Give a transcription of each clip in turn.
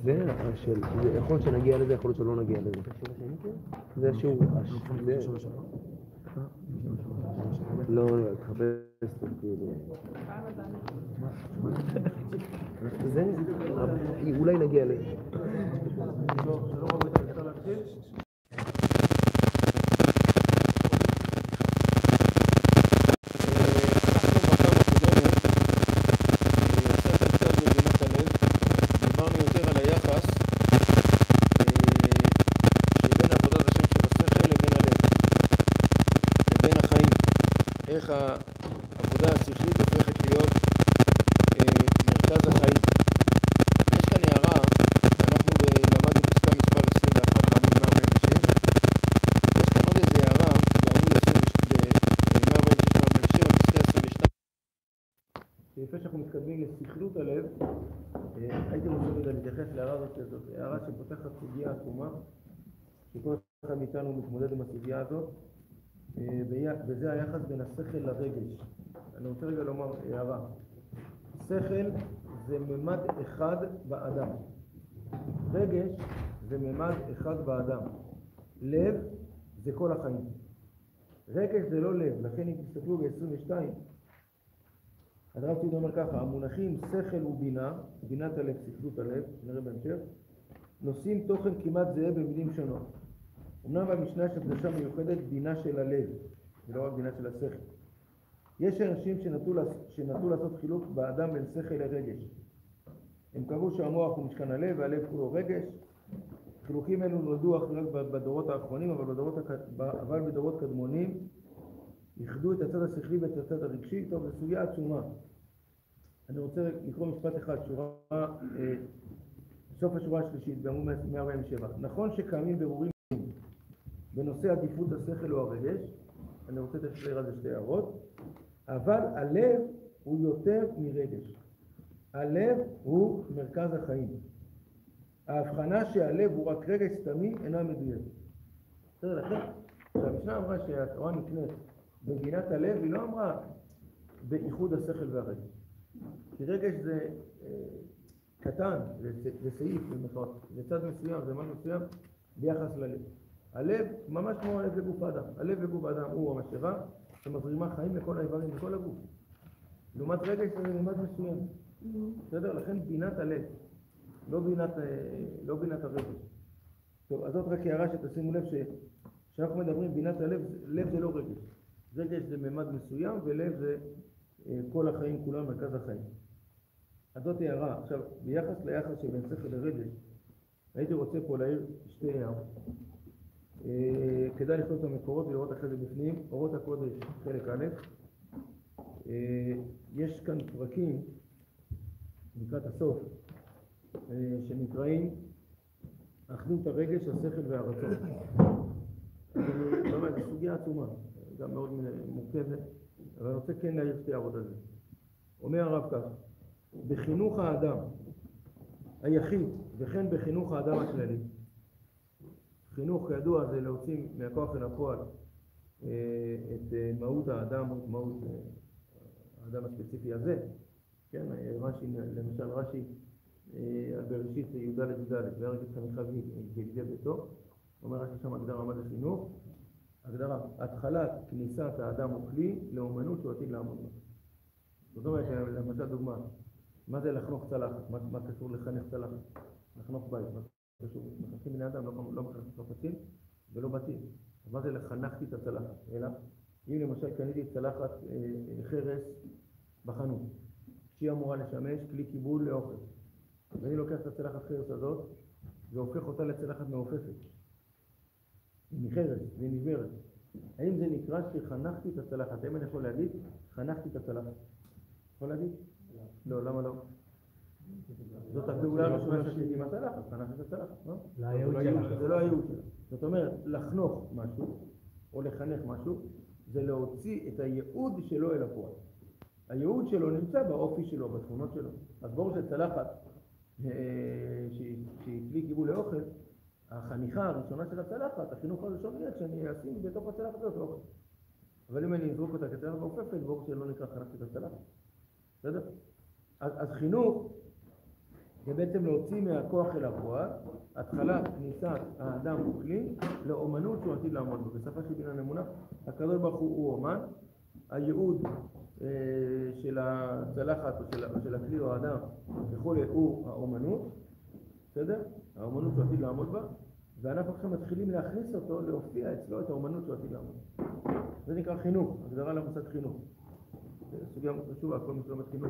זה יכול שנגיע לזה, יכול שלא נגיע לזה. זה השיעור. לא, תחפש את כאילו. זה, אולי נגיע לזה. איך העבודה השכלית הופכת להיות מרכז החיים. יש כאן הערה, אנחנו למדנו פסקה מספר 21 בעמוד 146. יש כאן עוד איזה הערה בעמוד 146 פסקה 22. לפני שאנחנו מתקדמים לשכלות הלב, הייתי רוצה להתייחס להערה הזאת, הערה שפותחת סוגיה עצומה, שכל אחד מאיתנו מתמודד עם הסוגיה הזאת, וזה היחס בין השכל לרגש. אני רוצה רגע לומר הערה. שכל זה ממד אחד באדם. רגש זה ממד אחד באדם. לב זה כל החיים. רגש זה לא לב, לכן אם תסתכלו ב-22, הרב ציון אומר ככה, המונחים שכל ובינה, בינת הלב, שכלות הלב, נראה בהמשך, נושאים תוכן כמעט זהה במילים שונות. אמנם במשנה יש הקדשה מיוחדת בינה של הלב, ולא רק בינה של השכל. יש אנשים שנטו לעשות חילוק באדם בין שכל לרגש. הם קבעו שהמוח הוא משכן הלב והלב כולו רגש. חילוקים אלו נולדו רק בדורות האחרונים, אבל בדורות קדמונים איחדו את הצד השכלי ואת הצד הרגשי. טוב, זו סוגיה עצומה. אני רוצה לקרוא משפט אחד, סוף השורה השלישית, בעמוד 147. נכון שקיימים ברורים בנושא עדיפות השכל או הרגש, אני רוצה להסביר על זה שתי הערות, אבל הלב הוא יותר מרגש. הלב הוא מרכז החיים. ההבחנה שהלב הוא רק רגש סתמי אינה מדויקת. בסדר לכם? כשהמשנה אמרה שהתורה נקנית בגינת הלב, היא לא אמרה באיחוד השכל והרגש. כי רגש זה קטן, זה סעיף, זה צד מסוים, זה מה מסוים ביחס ללב. הלב ממש כמו הלב לגוף האדם. הלב לגוף האדם הוא המשאבה שמזרימה חיים לכל האיברים, לכל הגוף. לעומת רגש זה ממד מסוים. בסדר? לכן בינת הלב, לא בינת הרגש. טוב, אז זאת רק הערה שתשימו לב שאנחנו מדברים בינת הלב, לב זה לא רגש. רגש זה ממד מסוים ולב זה כל החיים כולם, מרכז החיים. אז זאת הערה. עכשיו, ביחס ליחס שבין שכל לרגש, הייתי רוצה פה להעיר שתי הערות. כדאי לכתוב את המקורות ולראות אחרי זה בפנים. אורות הקודש חלק א', יש כאן פרקים לקראת הסוף שנקראים אחדות הרגש, השכל והרצון. זו סוגיה עצומה, גם מאוד מורכבת, אבל אני רוצה כן להעיר שתי הערות על זה. אומר הרב כך, בחינוך האדם היחיד וכן בחינוך האדם הכללי, חינוך כידוע זה להוציא מהכוח אל הפועל את מהות האדם או את מהות האדם הספציפי הזה. כן, רש"י, למשל רש"י בראשית י"ד והרג את חניכיו ילידי ביתו, אומר רש"י שם הגדרה מה זה חינוך. הגדרה, התחלת כניסת האדם הוא כלי לאומנות שהוא עתיד לעמוד בה. זאת אומרת, למשל דוגמה, מה זה לחנוך צלחת? מה קשור לחנך צלחת? לחנוך בית, מחנכים בני אדם, לא מחנכים חפצים ולא בתים. אז מה זה לחנכתי את הצלחת? אלא, אם למשל קניתי צלחת חרס בחנות, שהיא אמורה לשמש כלי קיבול לאוכל, ואני לוקח את הצלחת חרס הזאת והופך אותה לצלחת מעופפת. היא מחרס, והיא נגמרת. האם זה נקרא שחנכתי את הצלחת? האם אני יכול להגיד, חנכתי את הצלחת? יכול להגיד? לא, למה לא? זאת הפעולה הראשונה שעשיתי עם הצלחת, חנכתי את הצלחת, לא? זה לא הייעוד שלה. זאת אומרת, לחנוך משהו, או לחנך משהו, זה להוציא את הייעוד שלו אל הפועל. הייעוד שלו נמצא באופי שלו, בתכונות שלו. אז ברור שצלחת, שהיא כלי קיבול לאוכל, החניכה הראשונה של הצלחת, החינוך הראשון יהיה שאני אשים בתוך הצלחת הזאת אוכל. אבל אם אני אזרוק אותה כצלחת מעופפת, ברור שלא נקרא חנכתי את הצלחת. בסדר? אז חינוך זה בעצם להוציא מהכוח אל הפועל, התחלת כניסת האדם הוא כלי לאומנות שהוא עתיד לעמוד בו. בשפה של בניין אמונה, הקדוש ברוך הוא אומן, הייעוד של הצלחת או של הכלי או האדם וכו' הוא האומנות, בסדר? האומנות שהוא עתיד לעמוד בה, ואנחנו עכשיו מתחילים להכניס אותו, להופיע אצלו את האומנות שהוא עתיד לעמוד. זה נקרא חינוך, הגדרה למושג חינוך. סוגיה חשובה, כל מי שלומד חינוך.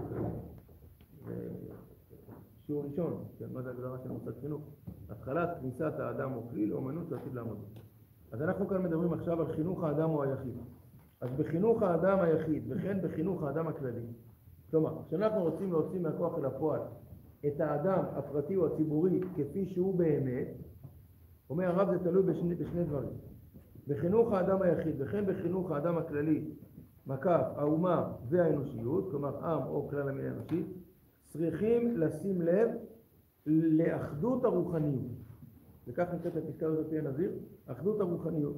שיעור ראשון, מה זה הגדרה של מושג חינוך? התחלת כניסת האדם או כלי לאומנות שהוא עתיד לעמוד בה. אז אנחנו כאן מדברים עכשיו על חינוך האדם או היחיד. אז בחינוך האדם היחיד וכן בחינוך האדם הכללי. כלומר, כשאנחנו רוצים להוציא מהכוח אל הפועל את האדם הפרטי או הציבורי כפי שהוא באמת, אומר הרב זה תלוי בשני דברים. בחינוך האדם היחיד וכן בחינוך האדם הכללי, מקף, האומה והאנושיות, כלומר עם או כלל המין האנושי, צריכים לשים לב לאחדות הרוחניות. וכך נקראת הפסקה הזאת פי הנזיר, אחדות הרוחניות.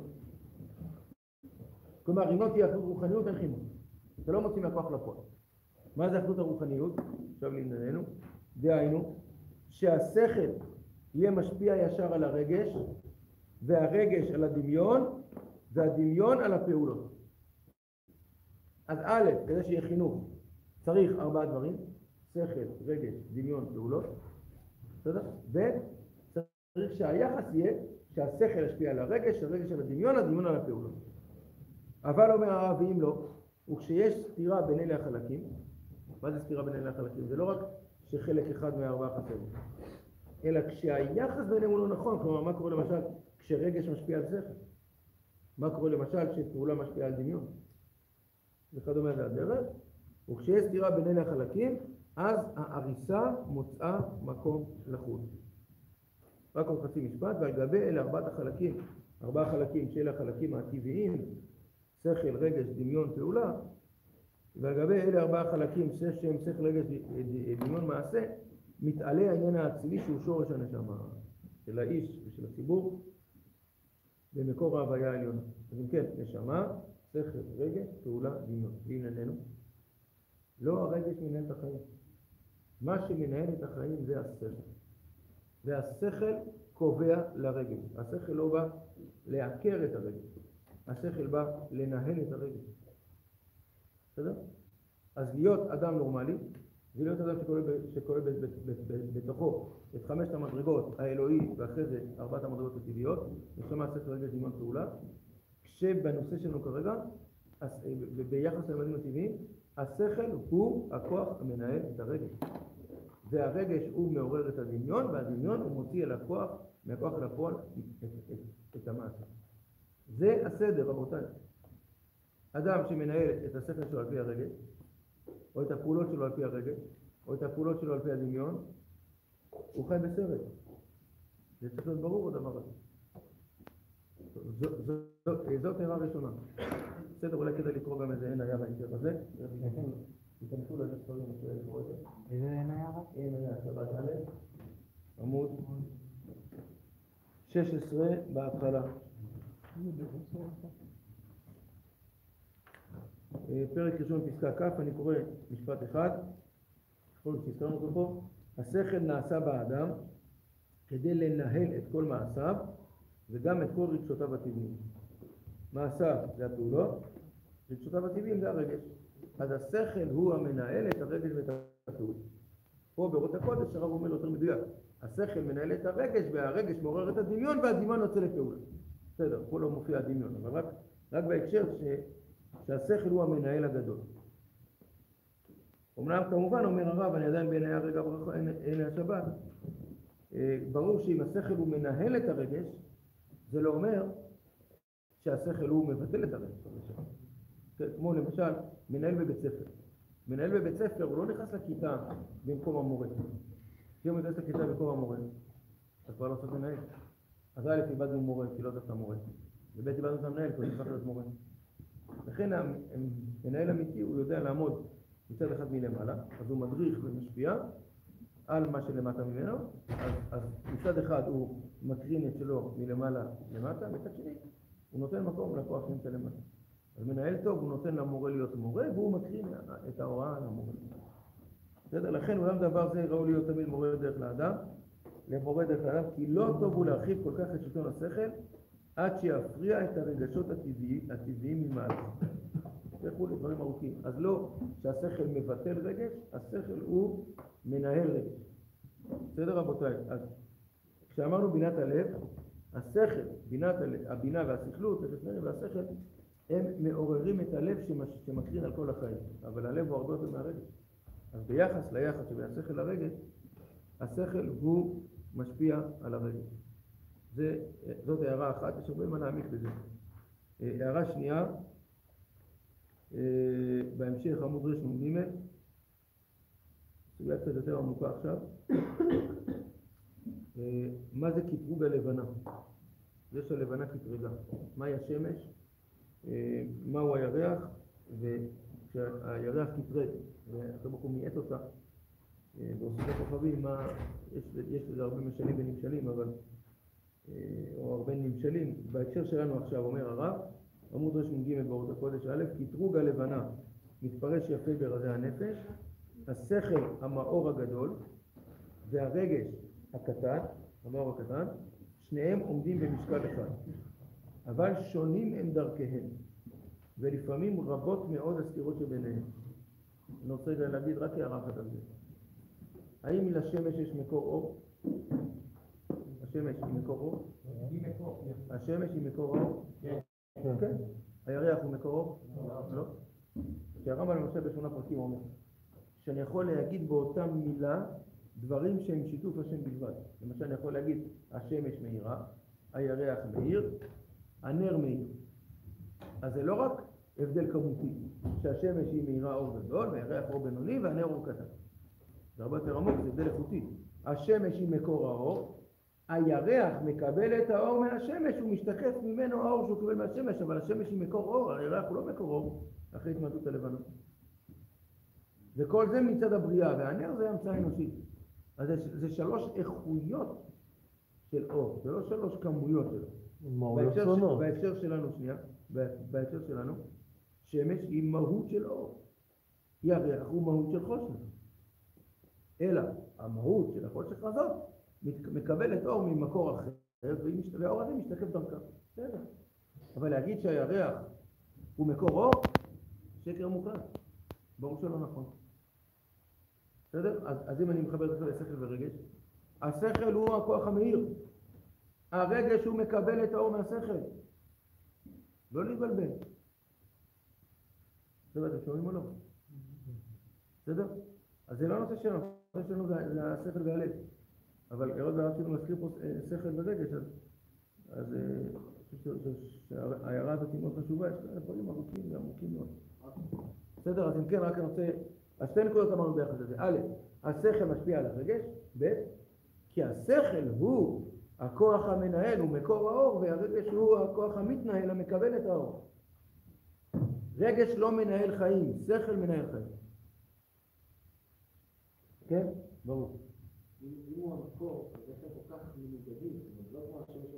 כלומר, אם לא תהיה אחדות רוחניות, אין חינוך. זה לא מוצאים מהכוח לפועל. מה זה אחדות הרוחניות? עכשיו לענייננו. דהיינו, שהשכל יהיה משפיע ישר על הרגש, והרגש על הדמיון, והדמיון על הפעולות. אז א', כדי שיהיה חינוך, צריך 4 דברים, שכל, רגש, דמיון, פעולות. בסדר? ב', צריך שהיחס יהיה שהשכל ישפיע על הרגש, הרגש על הדמיון, הדמיון על הפעולות. אבל אומר הרב, ואם לא, וכשיש סתירה בין אלה החלקים, מה זה סתירה בין אלה החלקים? זה לא רק שחלק אחד מה4 חסר, אלא כשהיחס ביניהם הוא לא נכון. כלומר, מה קורה למשל כשרגש משפיע על שכל? מה קורה למשל כשפעולה משפיעה על דמיון? וכדומה זה הדרך. וכשיש סתירה בין אלה החלקים, אז העריסה מוצאה מקום לחוד. רק עוד חצי משפט, ועל גבי אלה 4 החלקים, 4 חלקים שאלה החלקים הטבעיים, שכל, רגש, דמיון, פעולה, ועל גבי אלה 4 חלקים, שהם שכל, רגש, דמיון, מעשה, מתעלה העניין האצילי שהוא שורש הנשמה של האיש ושל הציבור במקור ההוויה העליונה. אז אם כן, נשמה, שכל, רגש, פעולה, דמיון. לענייננו, לא הרגש מנהל את החיים. מה שמנהל את החיים זה השכל. והשכל קובע לרגש. השכל לא בא לעקר את הרגש. השכל בא לנהל את הרגש. בסדר? אז להיות אדם נורמלי, זה להיות אדם שקורא בתוכו את 5 המדרגות האלוהי, ואחרי זה 4 המדרגות הטבעיות, נשמה, שכל, רגש, דמיון, פעולה, כשבנושא שלנו כרגע, ביחס למדעים הטבעיים, השכל הוא הכוח המנהל את הרגש. והרגש הוא מעורר את הדמיון, והדמיון הוא מוציא אל הכוח, מהכוח אל הפועל, את המעשה. זה הסדר, רבותיי. אדם שמנהל את השכל שלו על פי הרגש, או את הפעולות שלו על פי הרגש, או את הפעולות שלו על פי הדמיון, הוא חי בסרט. זה צריך להיות ברור הדבר הזה. זאת הערה ראשונה. בסדר, אולי כדאי לקרוא גם איזה אין היה בהקשר הזה. תיכנסו לזה ספרים לקרוא את זה. איזה אין היה רק? אין היה, שבת א', עמוד 16 בהתחלה. פרק ראשון פסקה כ', אני קורא משפט אחד, כל שהזכרנו אותו פה. השכל נעשה באדם כדי לנהל את כל מעשיו וגם את כל רגשותיו הטבעיים. מעשיו זה הפעולות, רגשותיו הטבעיים זה הרגש. אז השכל הוא המנהל את הרגש ואת הפעולות. פה באורות הקודש הרב אומר יותר מדויק. השכל מנהל את הרגש והרגש מעורר את הדמיון והדמיון יוצא לפעולה. בסדר, פה לא מופיע הדמיון, אבל רק בהקשר שהשכל הוא המנהל הגדול. אמנם כמובן אומר הרב, אני עדיין בעיני הרגע ברכה, עיני השבת, ברור שאם השכל הוא מנהל את הרגש, זה לא אומר שהשכל הוא מבטל את הרגש. כמו למשל, מנהל בבית ספר. מנהל בבית ספר הוא לא נכנס לכיתה במקום המורה. כי הוא נכנס לכיתה במקום המורה, אז כבר לא צריך לנהל. אז א' איבדנו מורה, כי לא דווקא מורה. וב' איבדנו את המנהל, כי הוא נצטרך להיות מורה. לכן המנהל אמיתי הוא יודע לעמוד מצד אחד מלמעלה, אז הוא מדריך ומשפיע על מה שלמטה ממנו, אז מצד אחד הוא מקרין את שלו מלמעלה למטה, מצד שני הוא נותן מקום לכוח שנמצא למטה. אז מנהל טוב הוא נותן למורה להיות מורה, והוא מקרין את ההוראה למורה. בסדר? לכן אולם דבר זה ראוי להיות תמיד מורה דרך לאדם, כי לא טוב הוא להרחיב כל כך את שלטון השכל, עד שיפריע את הרגשות הטבעיים ממעלה. וכו' דברים ארוכים. אז לא שהשכל מבטל רגש, השכל הוא מנהל רגש. בסדר רבותיי? אז כשאמרנו בינת הלב, השכל, הבינה והשכלות, והשכל, הם מעוררים את הלב שמקרין על כל החיים. אבל הלב הוא הרבה יותר מהרגש. אז ביחס ליחס שבין השכל לרגש, השכל הוא משפיע על הרגש. זאת הערה אחת, יש הרבה מה להעמיק בזה. הערה שנייה, בהמשך עמוד רש"ג, סוגיה קצת יותר עמוקה עכשיו. מה זה קטרוג הלבנה? זה שהלבנה קטרגה. מהי השמש? מהו הירח? וכשהירח קטרג, ואחרי מקום מייעט אותה, באוספי כוכבים, יש לזה הרבה משלים ונמשלים, אבל, או הרבה נמשלים. בהקשר שלנו עכשיו אומר הרב, עמוד רש"ג באורות הקודש א', קטרוג הלבנה מתפרש יפה ברזי הנפש, השכל המאור הגדול והרגש הקטן, המאור הקטן, שניהם עומדים במשקל אחד, אבל שונים הם דרכיהם, ולפעמים רבות מאוד הסתירות שביניהם. אני רוצה להגיד רק הערה אחת על זה. האם לשמש יש מקור אור? השמש היא מקור אור? השמש היא מקור אור? כן. הירח הוא מקור אור? לא. כשהרמב"ם למשל בשמונה פרקים אומר שאני יכול להגיד באותה מילה דברים שהם שיתוף השם בלבד. למשל אני יכול להגיד השמש מאירה, הירח מאיר, הנר מאיר. אז זה לא רק הבדל כמותי, שהשמש היא מאירה אור גדול, והירח אור בינוני והנר אור קטן. זה הרבה יותר עמוק, זה הבדל איכותי. השמש היא מקור האור, הירח מקבל את האור מהשמש, הוא משתקף ממנו האור שהוא קיבל מהשמש, אבל השמש היא מקור אור, הירח הוא לא מקור אור, אחרי התמעטות הלבנה. וכל זה מצד הבריאה, והנר זה המצאה אנושית. אז זה שלוש איכויות של אור, זה לא שלוש כמויות שלו. בהקשר שלנו, בהקשר שלנו, שמש היא מהות של אור. ירח הוא מהות של חושך. אלא המהות של החושך הזאת מקבלת אור ממקור אחר, והאור הזה משתקף דרכה. בסדר. אבל להגיד שהירח הוא מקור אור, שקר מוחלט. ברור שלא נכון. בסדר? אז אם אני מחבר את זה לשכל ורגש, השכל הוא הכוח המאיר. הרגש הוא מקבל את האור מהשכל. לא להתבלבל. בסדר, אתם שומעים או לא? בסדר? אז זה לא נושא שלנו, הנושא שלנו זה השכל והלב. אבל היות והרב שלנו מזכיר פה שכל ורגש, אז ההערה הזאת היא מאוד חשובה, יש כאלה דברים ארוכים ועמוקים מאוד. בסדר, אז אם כן, רק אני רוצה, אז שתי נקודות אמרנו ביחד לזה. א', השכל משפיע על הרגש, ב', כי השכל הוא הכוח המנהל, הוא מקור האור, והרגש הוא הכוח המתנהל, המקבל את האור. רגש לא מנהל חיים, שכל מנהל חיים. כן? ברור. אם הוא המקור, זה כל כך מנוגדים, לא כמו השם של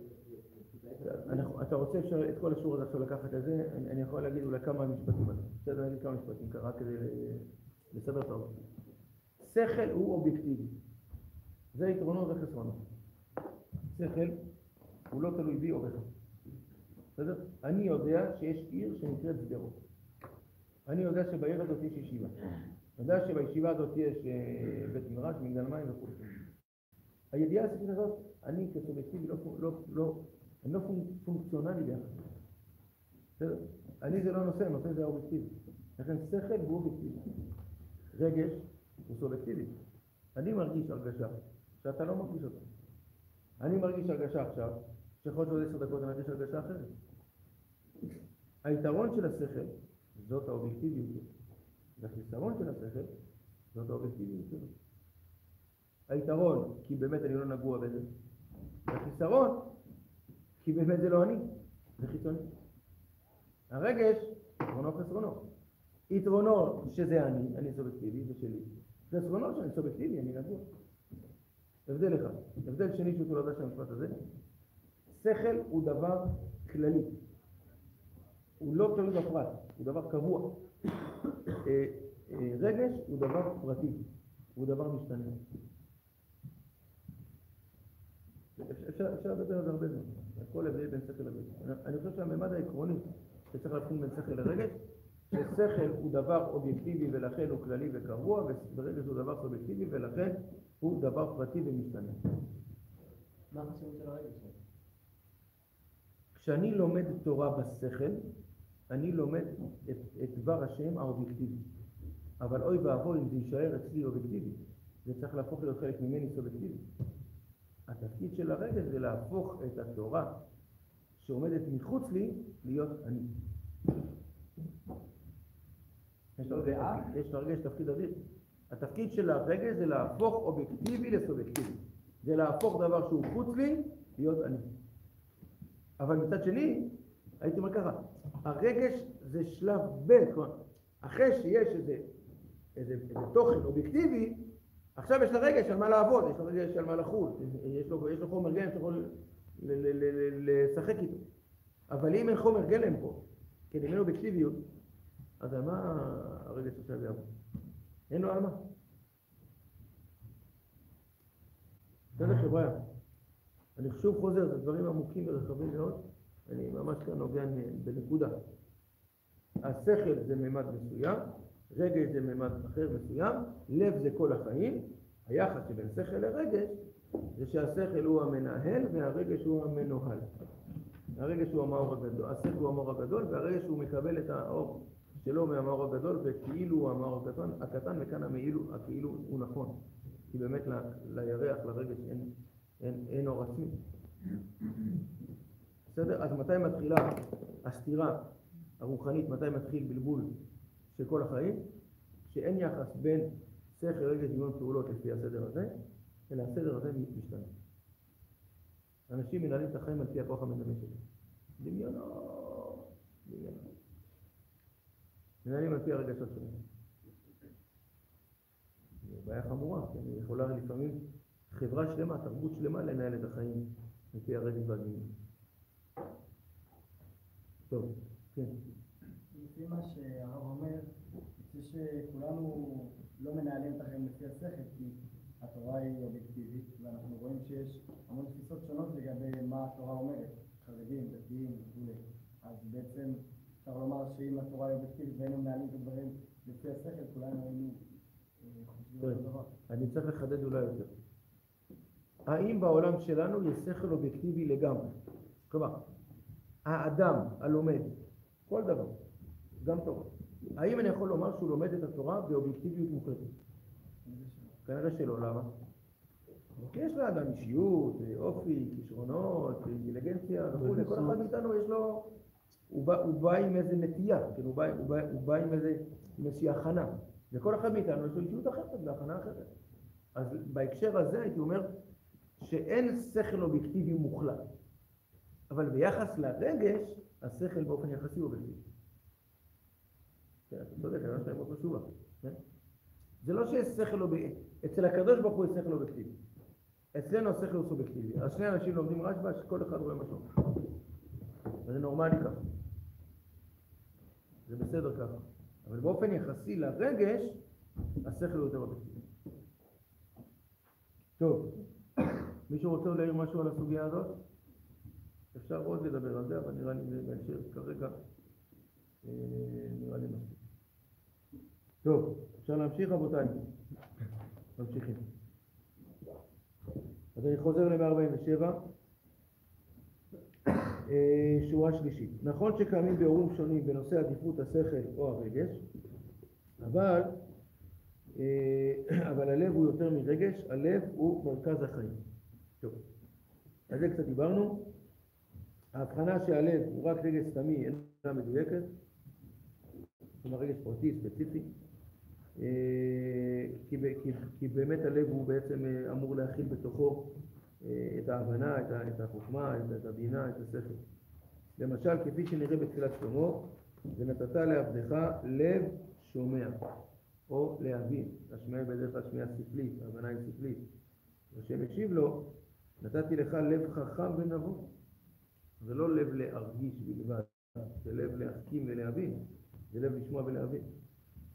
אתה רוצה את כל השיעור הזה עכשיו לקחת את זה, אני יכול להגיד אולי כמה משפטים על זה. בסדר, אני אגיד כמה משפטים, רק כדי לסבר את האור. שכל הוא אובייקטיבי. זה יתרונו וחסרונו. שכל הוא לא תלוי בי או בך. בסדר? אני יודע שיש עיר שנקראת שדרות. אני יודע שבעיר הזאת יש ישיבה. אני יודע שבישיבה הזאת יש בית מדרש, מגדל מים וכו'. הידיעה הספציפית הזאת, אני כסובייקטיבי אני לא פונקציונלי ביחד. בסדר? אני זה לא נושא, נושא זה אובייקטיבי. לכן שכל הוא אובייקטיבי. רגש הוא סובייקטיבי. אני מרגיש הרגשה שאתה לא מרגיש אותה. אני מרגיש הרגשה עכשיו, שיכול להיות 10 דקות אני מרגיש הרגשה אחרת. היתרון של השכל, זאת האובייקטיביות. והחיסרון של השכל, זאת האובייקטיביות שלו. היתרון, כי באמת אני לא נגוע בזה. והחיסרון, כי באמת זה לא אני, זה חיצוני. הרגש, יתרונו חסרונו. יתרונו שזה אני סובייקטיבי, זה שלי. חסרונו שאני סובייקטיבי, אני נגוע. הבדל אחד. הבדל שני שהוא תולדה של המשפט הזה. שכל הוא דבר כללי. הוא לא תלוי בפרט, הוא דבר קבוע. רגש הוא דבר פרטי, הוא דבר משתנה. אפשר לדבר על זה הרבה זמן, הכל הבדל בין שכל לרגש. אני חושב שהממד העקרוני שצריך להבחין בין שכל לרגש, ששכל הוא דבר אובייקטיבי ולכן הוא כללי וקבוע, ורגש הוא דבר סובייקטיבי ולכן הוא דבר פרטי ומשתנה. מה החשיבות של הרגש? כשאני לומד תורה בשכל, אני לומד את דבר השם האובייקטיבי. אבל אוי ואבוי אם זה יישאר אצלי אובייקטיבי, זה צריך להפוך להיות חלק ממני סובייקטיבי. התפקיד של הרגש זה להפוך את התורה שעומדת מחוץ לי להיות אני. יש לרגש תפקיד אדיר. התפקיד של הרגש זה להפוך אובייקטיבי לסובייקטיבי. זה להפוך דבר שהוא חוץ לי להיות אני. אבל מצד שני, הייתי אומר ככה, הרגש זה שלב ב', כלומר, אחרי שיש איזה תוכן אובייקטיבי, עכשיו יש לרגש על מה לעבוד, יש לרגש על מה לחול, יש לו חומר גלם שיכול לשחק איתו. אבל אם אין חומר גלם פה, כן, אם אין אובייקטיביות, אז על מה הרגש עכשיו יעבוד? אין לו על מה. בסדר חבר'ה, אני שוב חוזר, זה דברים עמוקים ורחבים מאוד, אני ממש כאן נוגע בנקודה. השכל זה ממד מסוים, רגש זה ממד אחר מסוים, לב זה כל החיים. היחס שבין שכל לרגש זה שהשכל הוא המנהל והרגש הוא המנוהל. הרגש הוא המאור הגדול, השכל הוא המאור הגדול והרגש הוא מקבל את האור שלו מהמאור הגדול, וכאילו הוא המאור הקטן, וכאן הכאילו הוא נכון. כי באמת לירח, לרגש אין אור עצמי. בסדר? אז מתי מתחילה הסתירה הרוחנית, מתי מתחיל בלבול של כל החיים? שאין יחס בין שכל, רגש, דמיון, פעולות לפי הסדר הזה, אלא הסדר הזה משתנה. אנשים מנהלים את החיים על פי הכוח המדמה שלהם. דמיונות. מנהלים על פי הרגשות שלהם. זו בעיה חמורה, כי אני יכולה לפעמים חברה שלמה, תרבות שלמה לנהל את החיים על פי הרגש והדמיון. טוב, כן. לפי מה שהרב אומר, זה שכולנו לא מנהלים את החיים לפי השכל, כי התורה היא אובייקטיבית, ואנחנו רואים שיש המון תפיסות שונות לגבי מה התורה אומרת, חרדים, דתיים וכו'. אז בעצם אפשר לומר שאם התורה היא אובייקטיבית והיינו מנהלים את הדברים לפי השכל, כולנו היינו חושבים על הדבר. אני צריך לחדד אולי יותר. האם בעולם שלנו יש שכל אובייקטיבי לגמרי? כלומר, האדם הלומד, כל דבר, גם תורה. האם אני יכול לומר שהוא לומד את התורה באובייקטיביות מוחלטת? כנראה שלא, למה? כי יש לאדם אישיות, אופי, כישרונות, אינטליגנציה וכו'. כל אחד מאיתנו יש לו, הוא בא עם איזה נטייה, הוא בא עם איזושהי הכנה. וכל אחד מאיתנו יש לו אישיות אחרת והכנה אחרת. אז בהקשר הזה הייתי אומר שאין שכל אובייקטיבי מוחלט. אבל ביחס לרגש, השכל באופן יחסי הוא אובייקטיבי. כן, אתה צודק, אני לא שלהם עוד חשובה. זה לא שיש שכל אובייקטיבי. אצל הקדוש ברוך הוא יש שכל אובייקטיבי. אצלנו השכל הוא סובייקטיבי. אז שני אנשים לומדים רשב"א שכל אחד רואה משהו. וזה נורמלי ככה. זה בסדר ככה. אבל באופן יחסי לרגש, השכל הוא יותר אובייקטיבי. טוב, מישהו רוצה להעיר משהו על הסוגיה הזאת? אפשר עוד לדבר על זה, אבל נראה לי בהמשך כרגע נראה לי מספיק. טוב, אפשר להמשיך רבותיי? ממשיכים. אז אני חוזר ל-147, שורה שלישית. נכון שקיימים ביאורים שונים בנושא עדיפות השכל או הרגש, אבל הלב הוא יותר מרגש, הלב הוא מרכז החיים. טוב, על זה קצת דיברנו. ההבחנה שהלב הוא רק רגש סתמי אינה מדויקת, כלומר רגש פרטי, ספציפי, כי באמת הלב הוא בעצם אמור להכיל בתוכו את ההבנה, את החוכמה, את הבינה, את השכל. למשל, כפי שנראה בתחילת שלמה, ונתת לעבדך לב שומע, או להבין. השמיעה בדרך כלל שמיעה ספלית, ההבנה היא ספלית. השם השיב לו, נתתי לך לב חכם ונבון. זה לא לב להרגיש בלבד, זה לב להסכים ולהבין, זה לב לשמוע ולהבין.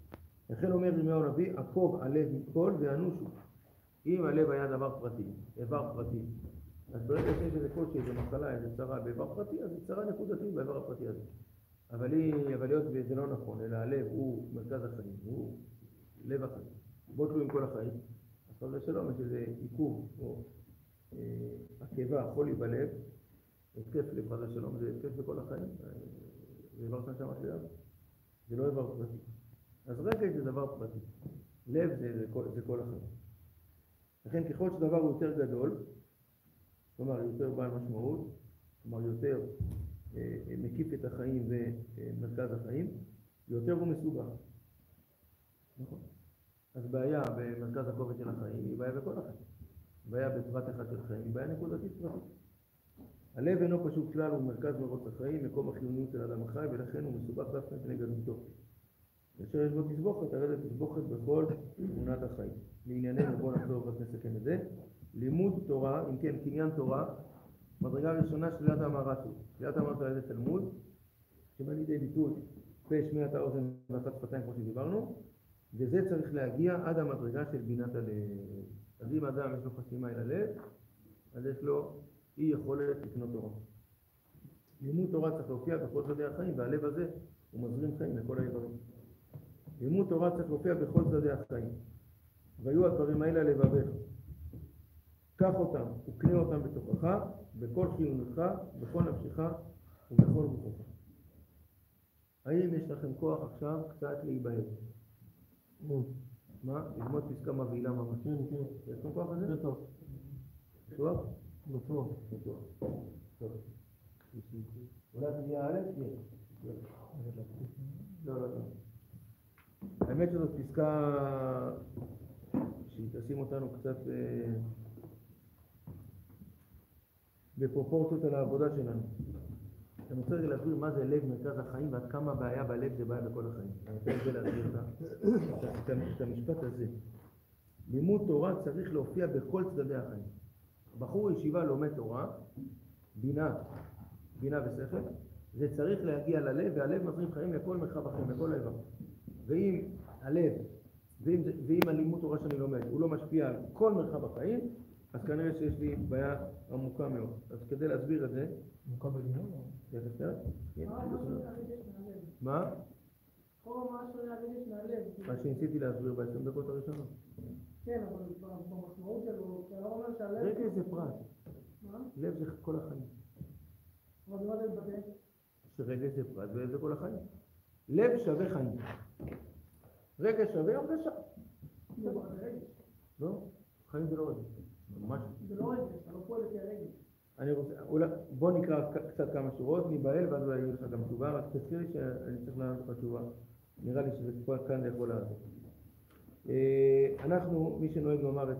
לכן אומר ירמיהו הנביא, עקוב הלב מכל ואנושו. אם הלב היה דבר פרטי, איבר פרטי, אז ברגע שיש איזה קושי, איזה מחלה, איזה צרה באיבר פרטי, אז היא צרה נקודתית באיבר הפרטי הזה. אבל היות וזה לא נכון, אלא הלב הוא מרכז החיים, הוא לב החיים. בו תלויים כל החיים. אז חס ושלום, יש איזה עיכוב או עקבה, חולי בלב, התקף לב, חס ושלום, זה התקף בכל החיים. זה איבר שם שלנו, זה לא איבר פרטי. אז רגע זה דבר פרטי. לב זה כל החיים. לכן ככל שדבר הוא יותר גדול, כלומר יותר בעל משמעות, כלומר יותר מקיף את החיים ומרכז החיים, יותר הוא מסובך. נכון? אז בעיה במרכז הכובד של החיים היא בעיה בכל החיים. בעיה בפרט אחד של חיים היא בעיה נקודתית פרטית. הלב אינו פשוט כלל, הוא מרכז מרוץ החיים, מקום החיוניות של אדם החי, ולכן הוא מסובך דווקא מפני גדולתו. כאשר יש בו תסבוכת, הרי זה תסבוכת בכל תמונת החיים. לענייננו בואו נחזור ונסכם את זה. לימוד תורה, אם כן קניין תורה, מדרגה ראשונה שלילת המערצות. שלילת המערצות על ידי תלמוד, שבא לידי ביטוי פה שמיעת האוזן ועצת שפתיים כמו שדיברנו, וזה צריך להגיע עד המדרגה של בינת הלב. אז אם אדם יש לו חסימה אל הלב, אז יש לו אי יכולת לקנות תורה. לימוד תורה צריך להופיע בכל צדדי החיים, והלב הזה הוא מזרים חיים לכל האיברים. לימוד תורה צריך להופיע בכל צדדי החיים. והיו הדברים האלה לבביך. קח אותם וקנה אותם בתוכך, בכל חיונותך, בכל נפשך ובכל גופך. האם יש לכם כוח עכשיו קצת להיבהל? מה? ללמוד פסקה מבהילה ממש. כן. יש לכם כוח הזה? בטח. בטוח? בטוח. טוב. אולי תגיע א'? לא. האמת שזאת פסקה שהיא תשים אותנו קצת בפרופורציות על העבודה שלנו. אני רוצה להסביר מה זה לב מרכז החיים ועד כמה בעיה בלב זה בעיה בכל החיים. אני רוצה להסביר את המשפט הזה. לימוד תורה צריך להופיע בכל צדדי החיים. בחור ישיבה לומד תורה, בינה ושכל, זה צריך להגיע ללב, והלב מזרים חיים לכל מרחב החיים, לכל האיבר. ואם הלב, ואם הלימוד תורה שאני לומד, הוא לא משפיע על כל מרחב החיים, אז כנראה שיש לי בעיה עמוקה מאוד. אז כדי להסביר את זה... עמוקה בלימוד? מה? מה שונה הרגש מהלב? מה שניסיתי להסביר ב20 דקות הראשונות. כן, אבל במשמעות שלו, אתה לא אומר שהלב... רגע זה פרט. מה? לב זה כל החיים. אבל מה זה מתבטא? שרגש זה פרט וזה כל החיים. לב שווה חיים. רגש שווה הרגשה. זה רגש. לא, חיים זה לא רגש. ממש. זה לא רגש, אתה לא פועל לפי הרגש. אני רוצה, בוא נקרא קצת כמה שורות, ניבהל ואז אולי יהיה לך גם תשובה, רק תזכיר לי שאני צריך לענות לך תשובה. נראה לי שזה כאן יכול לעזור. אנחנו, מי שנוהג לומר את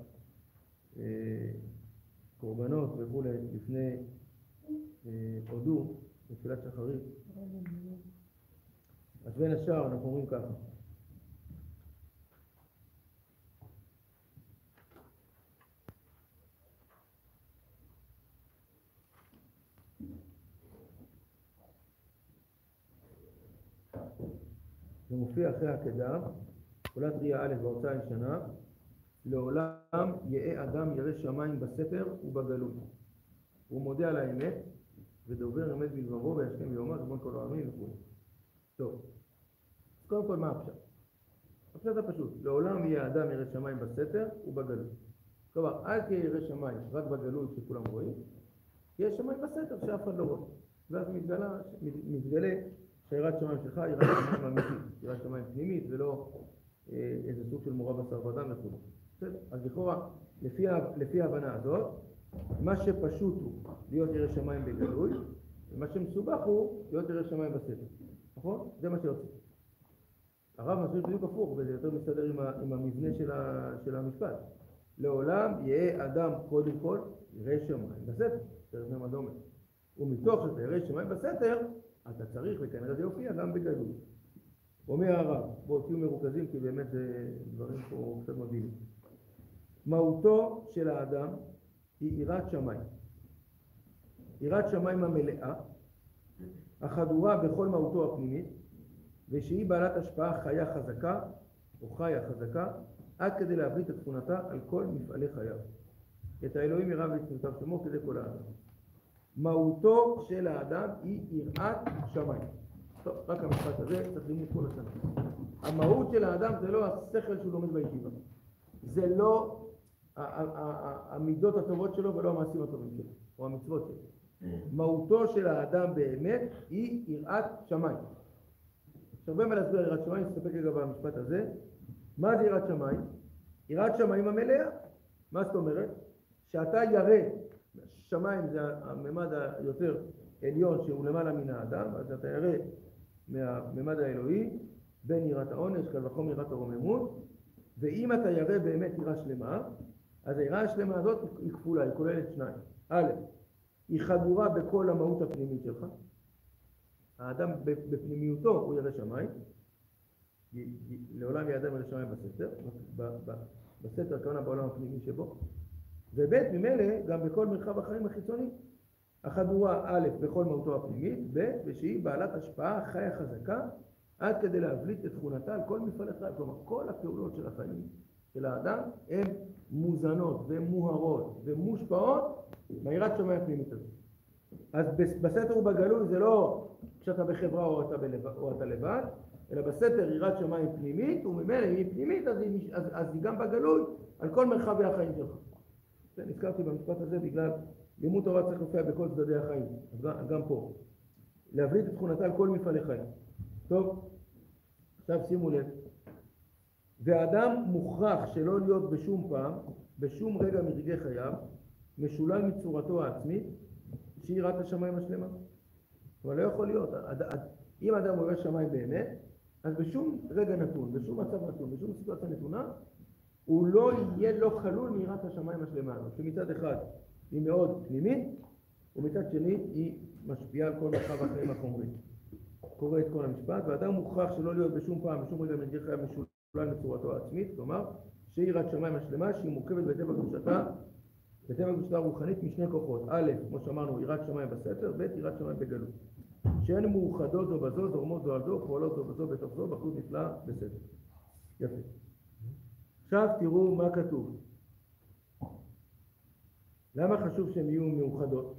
הקורבנות וכו' לפני הודו, בתפילת שחרית, אז בין השאר אנחנו אומרים ככה. זה מופיע אחרי העקדה, עולת ריאה א' בהוצאה הישנה, לעולם יהא אדם ירא שמיים בסתר ובגלוי. הוא מודה על האמת, ודובר אמת בלבבו וישכם ויאמר ריבון כל העמים וכו'. טוב, אז קודם כל מה הפשט? הפשט הפשוט, לעולם יהא אדם ירא שמיים בסתר ובגלוי. כלומר, אל תהיה ירא שמיים רק בגלוי שכולם רואים, תהיה שמיים בסתר שאף אחד לא רואה. ואז מתגלה שיראת שמיים שלך היא יראת שמיים אמיתית, יראת שמיים פנימית ולא איזה סוג של מורה בשר ודם וכו'. אז לכאורה, לפי ההבנה הזאת, מה שפשוט הוא להיות ירא שמיים בגלוי, ומה שמסובך הוא להיות ירא שמיים בסתר. נכון? זה מה שיוצא. הרב מסביר בדיוק הפוך, וזה יותר מסתדר עם המבנה של המשפט. לעולם יהא אדם קודם כל ירא שמיים בסתר, תראה מה דומה. ומתוך שאתה ירא שמיים בסתר, אתה צריך, וכנראה זה יופיע גם בגלוי. אומר הרב, בואו תהיו מרוכזים, כי באמת זה דברים פה קצת מבהילים. מהותו של האדם היא יראת שמיים. יראת שמיים המלאה, החדורה בכל מהותו הפנימית, ושהיא בעלת השפעה חיה חזקה, או חיה חזקה, עד כדי להבליט את תכונתה על כל מפעלי חייו. את האלוהים יראה ויצנותיו שמו כדי כל האדם. מהותו של האדם היא יראת שמיים. טוב, רק המשפט הזה, צריך ללמוד כל השנה. המהות של האדם זה לא השכל שהוא לומד בישיבה. זה לא המידות הטובות שלו ולא המעשים הטובים שלו, או המצוות שלו. מהותו של האדם באמת היא יראת שמיים. יש הרבה מה להסביר יראת שמיים, נסתפק לגבי המשפט הזה. מה זה יראת שמיים? יראת שמיים המלאה. מה זאת אומרת? שאתה ירא, שמיים זה הממד היותר עליון שהוא למעלה מן האדם, אז אתה ירא מהממד האלוהי, בין יראת העונש, קל וחומר יראת הרוממות, ואם אתה ירא באמת יראה שלמה, אז היראה השלמה הזאת היא כפולה, היא כוללת שניים. א', היא חדורה בכל המהות הפנימית שלך. האדם בפנימיותו הוא ירא שמיים, לעולם יהיה אדם ירא שמיים בסתר, בסתר כוונה בעולם הפנימי שבו, וב' ממילא גם בכל מרחב החיים החיצוני. החדורה א' בכל מהותו הפנימית, ב' ושהיא בעלת השפעה חיה חזקה, עד כדי להבליט את תכונתה על כל מפעלי חיים. כלומר, כל הפעולות של החיים של האדם הן מוזנות ומוהרות ומושפעות מהיראת שמיים הפנימית הזאת. אז בסתר ובגלוי זה לא כשאתה בחברה או אתה לבד, אלא בסתר יראת שמיים פנימית, וממילא אם היא פנימית אז היא גם בגלוי על כל מרחבי החיים שלך. נזכרתי במשפט הזה בגלל לימוד תורה צריך להופיע בכל צדדי החיים, אז גם פה. להבליט את תכונתה על כל מפעלי חיים. טוב, עכשיו שימו לב. והאדם מוכרח שלא להיות בשום פעם, בשום רגע מרגעי חייו, משולל מצורתו העצמית, שהיא יראת השמיים השלמה. אבל לא יכול להיות. אם האדם הוא ירא שמיים באמת, אז בשום רגע נתון, בשום מצב נתון, בשום סיטואציה נתונה, הוא לא יהיה לא חלול מיראת השמיים השלמה הזאת, שמצד אחד היא מאוד פנימית, ומצד שני היא משפיעה על כל מרחב החיים החומריים. קורא את כל המשפט, והאדם מוכרח שלא להיות בשום פעם, בשום רגע מרגעי חייו משולל מצורתו העצמית, כלומר, שהיא יראת שמיים השלמה, שהיא מורכבת בטבע קדושתה רוחנית משני כוחות. א', כמו שאמרנו, יראת שמיים בסתר, ב', יראת שמיים בגלות. שהן מאוחדות זו בזו, זורמות זו על זו, פועלות זו בזו בתוך זו, באחדות נפלאה בסתר. יפה. עכשיו תראו מה כתוב. למה חשוב שהן יהיו מאוחדות?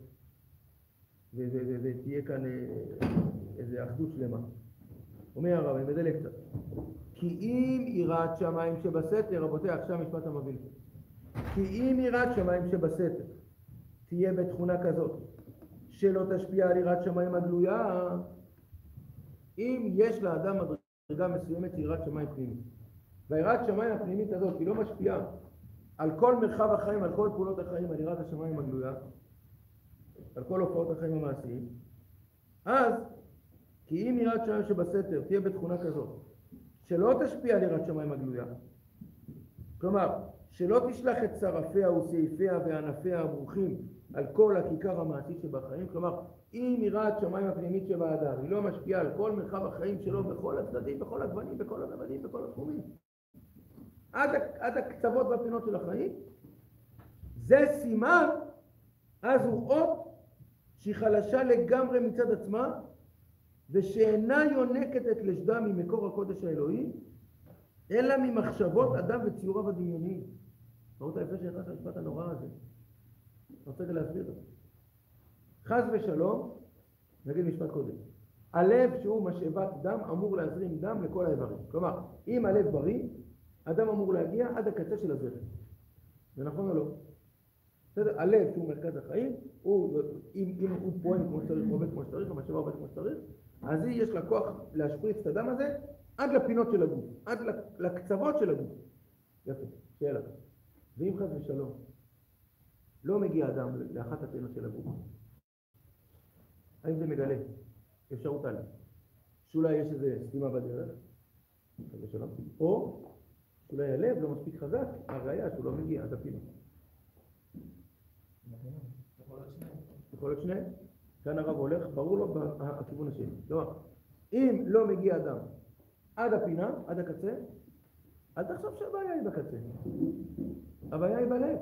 ותהיה כאן איזו אחדות שלמה. אומר הרב, אני מדלג קצת. כי אם יראת שמיים שבסתר, רבותי, עכשיו משפט המוביל. כי אם יראת שמיים שבסתר תהיה בתכונה כזאת, שלא תשפיע על יראת שמיים הגלויה, אם יש לאדם מדרגה מסוימת יראת שמיים פנימית, והיראת שמיים הפנימית הזאת היא לא משפיעה על כל מרחב החיים, על כל פעולות החיים, על יראת השמיים הגלויה, על כל הופעות החיים המעשיים, אז כי אם יראת שמיים שבסתר תהיה בתכונה כזאת, שלא תשפיע על יראת שמיים הגלויה, כלומר, שלא תשלח את שרפיה וסעיפיה וענפיה הברוכים על כל הכיכר המעשית שבחיים, כלומר, אם יראת שמיים הפנימית שבאדם, היא לא משפיעה על כל מרחב החיים שלו בכל הצדדים, בכל הגוונים, בכל הרבדים, בכל התחומים, עד הקצוות והפינות של החיים, זה סימן, אז הוא אות שהיא חלשה לגמרי מצד עצמה, ושאינה יונקת את לשדה ממקור הקודש האלוהי, אלא ממחשבות אדם וציוריו הדמיוניים. ראו את היפה שנכנס למשפט הנורא הזה. אני רוצה להסביר את זה. חס ושלום, נגיד משפט קודם. הלב שהוא משאבת דם אמור להזרים דם לכל האיברים. כלומר, אם הלב בריא, אדם אמור להגיע עד הקצה של הזרם. זה נכון או לא? בסדר? הלב שהוא מרכז החיים, אם הוא פועל כמו שצריך, עובד כמו שצריך, המשאבה עובד כמו שצריך, אז יש לה כוח להשפריץ את הדם הזה עד לפינות של הגוף, עד לקצוות של הגוף. יפה, שאלה. ואם חס ושלום, לא מגיע אדם לאחת הפינות של הגוף, האם זה מגלה אפשרות עליו? שאולי יש איזה סתימה בדרך, חס ושלום, או שאולי הלב לא מספיק חזק, הראיה שהוא לא מגיע עד הפינות. יכול להיות שניהם. כאן הרב הולך, ברור לו בכיוון השני. לא, אם לא מגיע אדם עד הפינה, עד הקצה, אל תחשוב שהבעיה היא בקצה. הבעיה היא בלב.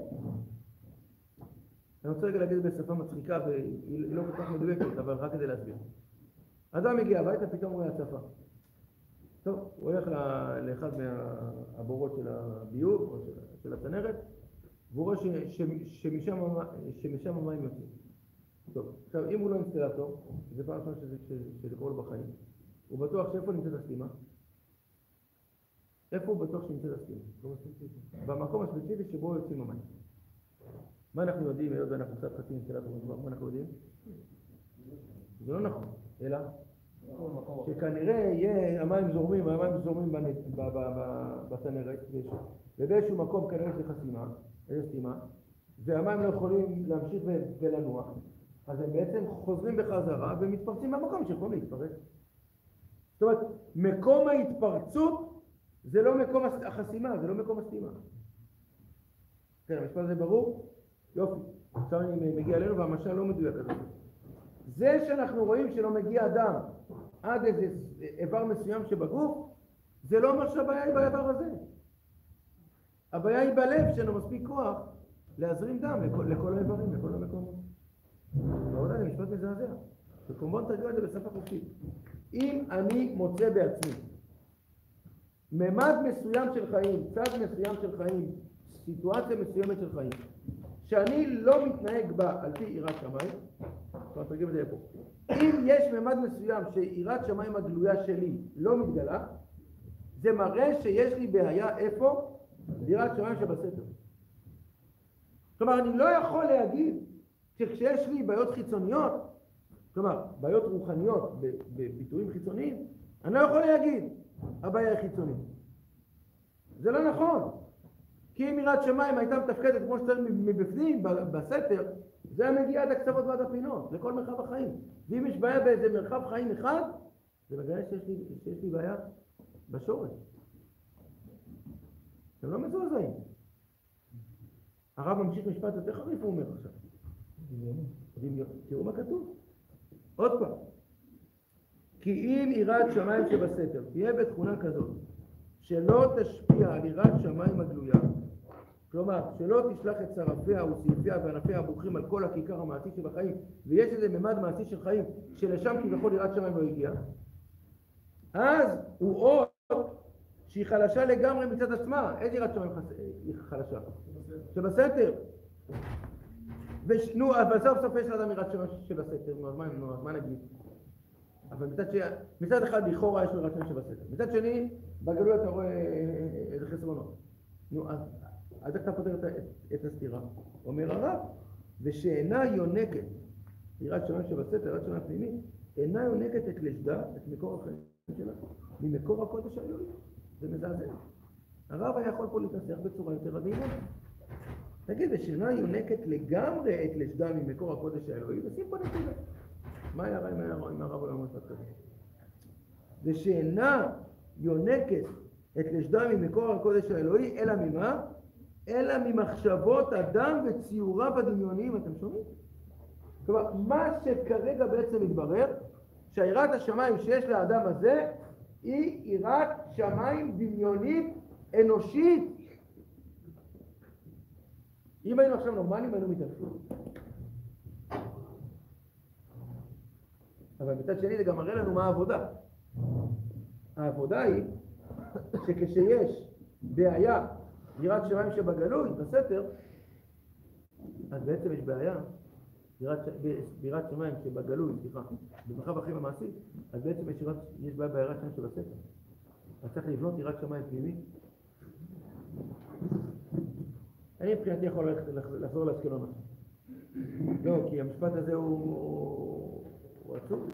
אני רוצה רגע להגיד בשפה מצחיקה, והיא לא כל כך מדויקת, אבל רק כדי להסביר. אדם מגיע הביתה, פתאום רואה הצפה. טוב, הוא הולך לאחד מהבורות של הביוב או של הצנרת, והוא רואה שמשם המים יוצאים. טוב, עכשיו אם הוא לא אינסטלטור, זה פעם ראשונה שזה קורה לו בחיים, הוא בטוח שאיפה נמצאת הסתימה? איפה הוא בטוח שנמצאת הסתימה? במקום הספציפי שבו יוצאים המים. מה אנחנו יודעים, היות ואנחנו קצת חצי אינסטלטור, מה אנחנו יודעים? זה לא נכון, אלא שכנראה יהיה המים זורמים בצנרת, ובאיזשהו מקום כנראה יש חסימה, איזו סתימה, והמים לא יכולים להמשיך ולנוע, אז הם בעצם חוזרים בחזרה ומתפרצים במקום שיכולים להתפרץ. זאת אומרת, מקום ההתפרצות זה לא מקום החסימה, זה לא מקום הסתימה. כן, המשפט הזה ברור? יופי. עכשיו אני מגיע אלינו והמשל לא מדויק על זה. זה שאנחנו רואים שלא מגיע אדם עד איזה איבר מסוים שבגוף, זה לא אומר שהבעיה היא באיבר הזה. הבעיה היא בלב שאין לו מספיק כוח להזרים דם לכל האיברים, לכל המקומות. ועוד זה משפט מזעזע. וכמובן תרגום את זה בשפה חופשית. אם אני מוצא בעצמי ממד מסוים של חיים, צד מסוים של חיים, סיטואציה מסוימת של חיים, שאני לא מתנהג בה על פי יראת שמיים, כבר תרגיל את זה פה. אם יש ממד מסוים שיראת שמיים הגלויה שלי לא מתגלה, זה מראה שיש לי בעיה איפה? יראת שמיים שבסתר. כלומר, אני לא יכול להגיד שכשיש לי בעיות חיצוניות, כלומר, בעיות רוחניות בביטויים חיצוניים, אני לא יכול להגיד, הבעיה היא חיצונית. זה לא נכון. כי אם יראת שמיים הייתה מתפקדת כמו שצריך מבפנים, בסתר, זה המגיע עד הקצוות ועד הפינות, לכל מרחב החיים. ואם יש בעיה באיזה מרחב חיים אחד, זה מגלה שיש לי בעיה בשורש. אתם לא מזועזעים. הרב ממשיך משפט יותר חריף, הוא אומר עכשיו. תראו מה כתוב. עוד פעם. כי אם יראת שמיים שבסתר תהיה בתכונה כזאת, שלא תשפיע על יראת שמיים הגלויה, כלומר, שלא תשלח את שרפיה וסעיפיה וענפיה הברוכים על כל הכיכר המעשי שבחיים, ויש איזה ממד מעשי של חיים שלשם כביכול יראת שמיים לא הגיע, אז הוא עוד שהיא חלשה לגמרי מצד עצמה. איזה יראת שמיים היא חלשה? שבסתר. נו, אבל סוף סוף יש לאדם יראת שמיים שבסתר, אז מה נגיד? אבל מצד אחד לכאורה יש לו יראת שמיים שבסתר, מצד שני בגלוי אתה רואה איזה חסרונות. נו, אז איך אתה פותר את הסתירה? אומר הרב, ושאינה יונקת, יראת שמיים שבסתר, יראת שמיים פנימית, אינה יונקת את לשדה, את מקור החיים שלה, ממקור הקודש האלוהי. זה מזעזע. הרב היה יכול פה להתנסח בצורה יותר עדינה. תגיד, ושאינה יונקת לגמרי את לשדה ממקור הקודש האלוהי, ושים פה נקודה. מה היה רע אם הרב היה אומר כזה? ושאינה יונקת את לשדה ממקור הקודש האלוהי, אלא ממה? אלא ממחשבות אדם וציוריו הדמיוניים. אתם שומעים? כלומר, מה שכרגע בעצם מתברר, שהיראת השמיים שיש לאדם הזה, היא יראת שמיים דמיונית אנושית. אם היינו עכשיו נורמליים, היינו מתעלפים. אבל מצד שני זה גם מראה לנו מה העבודה. העבודה היא שכשיש בעיה יראת שמיים שבגלוי, בסתר, אז בעצם יש בעיה יראת שמיים שבגלוי, במרחב החיים המעשי, אז בעצם יש בעיה ביראת שמיים שבסתר. אז צריך לבנות יראת שמיים פנימי. אני מבחינתי יכול לחזור לאשקלון עכשיו. לא, כי המשפט הזה הוא עצוב.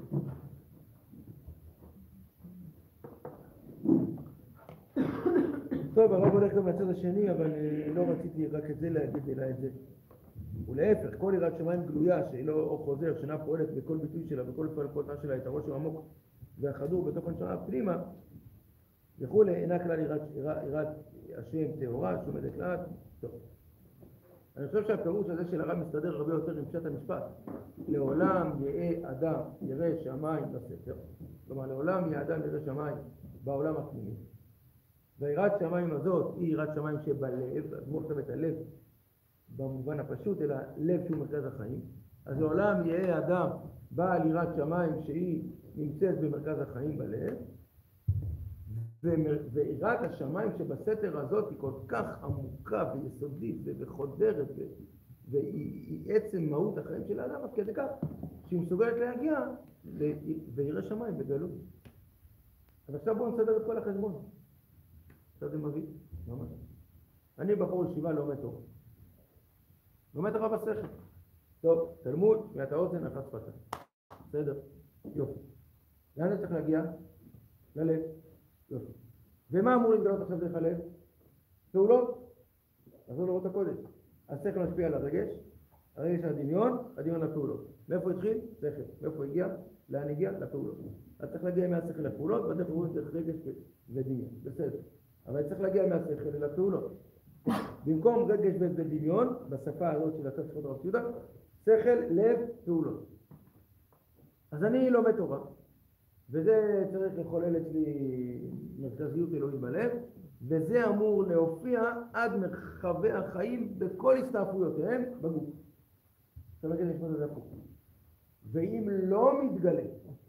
טוב, הרב הולך גם לצד השני, אבל לא רציתי רק את זה להגיד אלא את זה. ולהפך, כל יראת שמיים גלויה שלא חוזר, שאינה פועלת בכל ביטוי שלה, בכל פעולתה שלה, את הראש העמוק והחדור בתוך הנשמה פנימה, וכולי, אינה כלל יראת השם טהורה שעומדת לאט. טוב. אני חושב שהפירוש הזה של הרב מסתדר הרבה יותר עם פשט המשפט. לעולם יהיה אדם ירא שמיים בסתר. כלומר, לעולם יהיה אדם ירא שמיים בעולם הפנימי. והיראת שמיים הזאת היא יראת שמיים שבלב, אז מוכתב את הלב במובן הפשוט, אלא לב שהוא מרכז החיים. אז לעולם יהיה אדם בעל יראת שמיים שהיא נמצאת במרכז החיים בלב, ויראת השמיים שבסתר הזאת היא כל כך עמוקה ויסודית וחודרת, והיא עצם מהות החיים של האדם, עד כדי כך שהיא מסוגלת להגיע וירא שמיים בגלות. אז עכשיו בואו נסדר את כל החשבון. עכשיו זה מביא, ממש. אני בחור ישיבה לומד תורה. לומד תורה בשכל. טוב, תלמוד, מעט האוזן, אחת שפתיים. בסדר? יופי. לאן זה צריך להגיע? ללב. יופי. ומה אמור להתגלות עכשיו דרך הלב? פעולות. נחזור לראות הקודש. השכל משפיע על הרגש, הרגש על הדמיון, הדמיון לפעולות. מאיפה התחיל? שכל. מאיפה הגיע? לאן הגיע? לפעולות. אז צריך להגיע מהשכל לפעולות, בדרך רואים דרך רגש ודמיון. בסדר. אבל צריך להגיע מהשכל לפעולות. במקום רגש ודמיון, בשפה הזאת של הצד שפות הרב יהודה, שכל, לב, פעולות. אז אני לומד תורה, וזה צריך לחולל אצלי מרכזיות אלוהים בלב, וזה אמור להופיע עד מרחבי החיים בכל הסתעפויותיהם בגוף. עכשיו נגיד נשמע את זה הפוך. ואם לא מתגלה,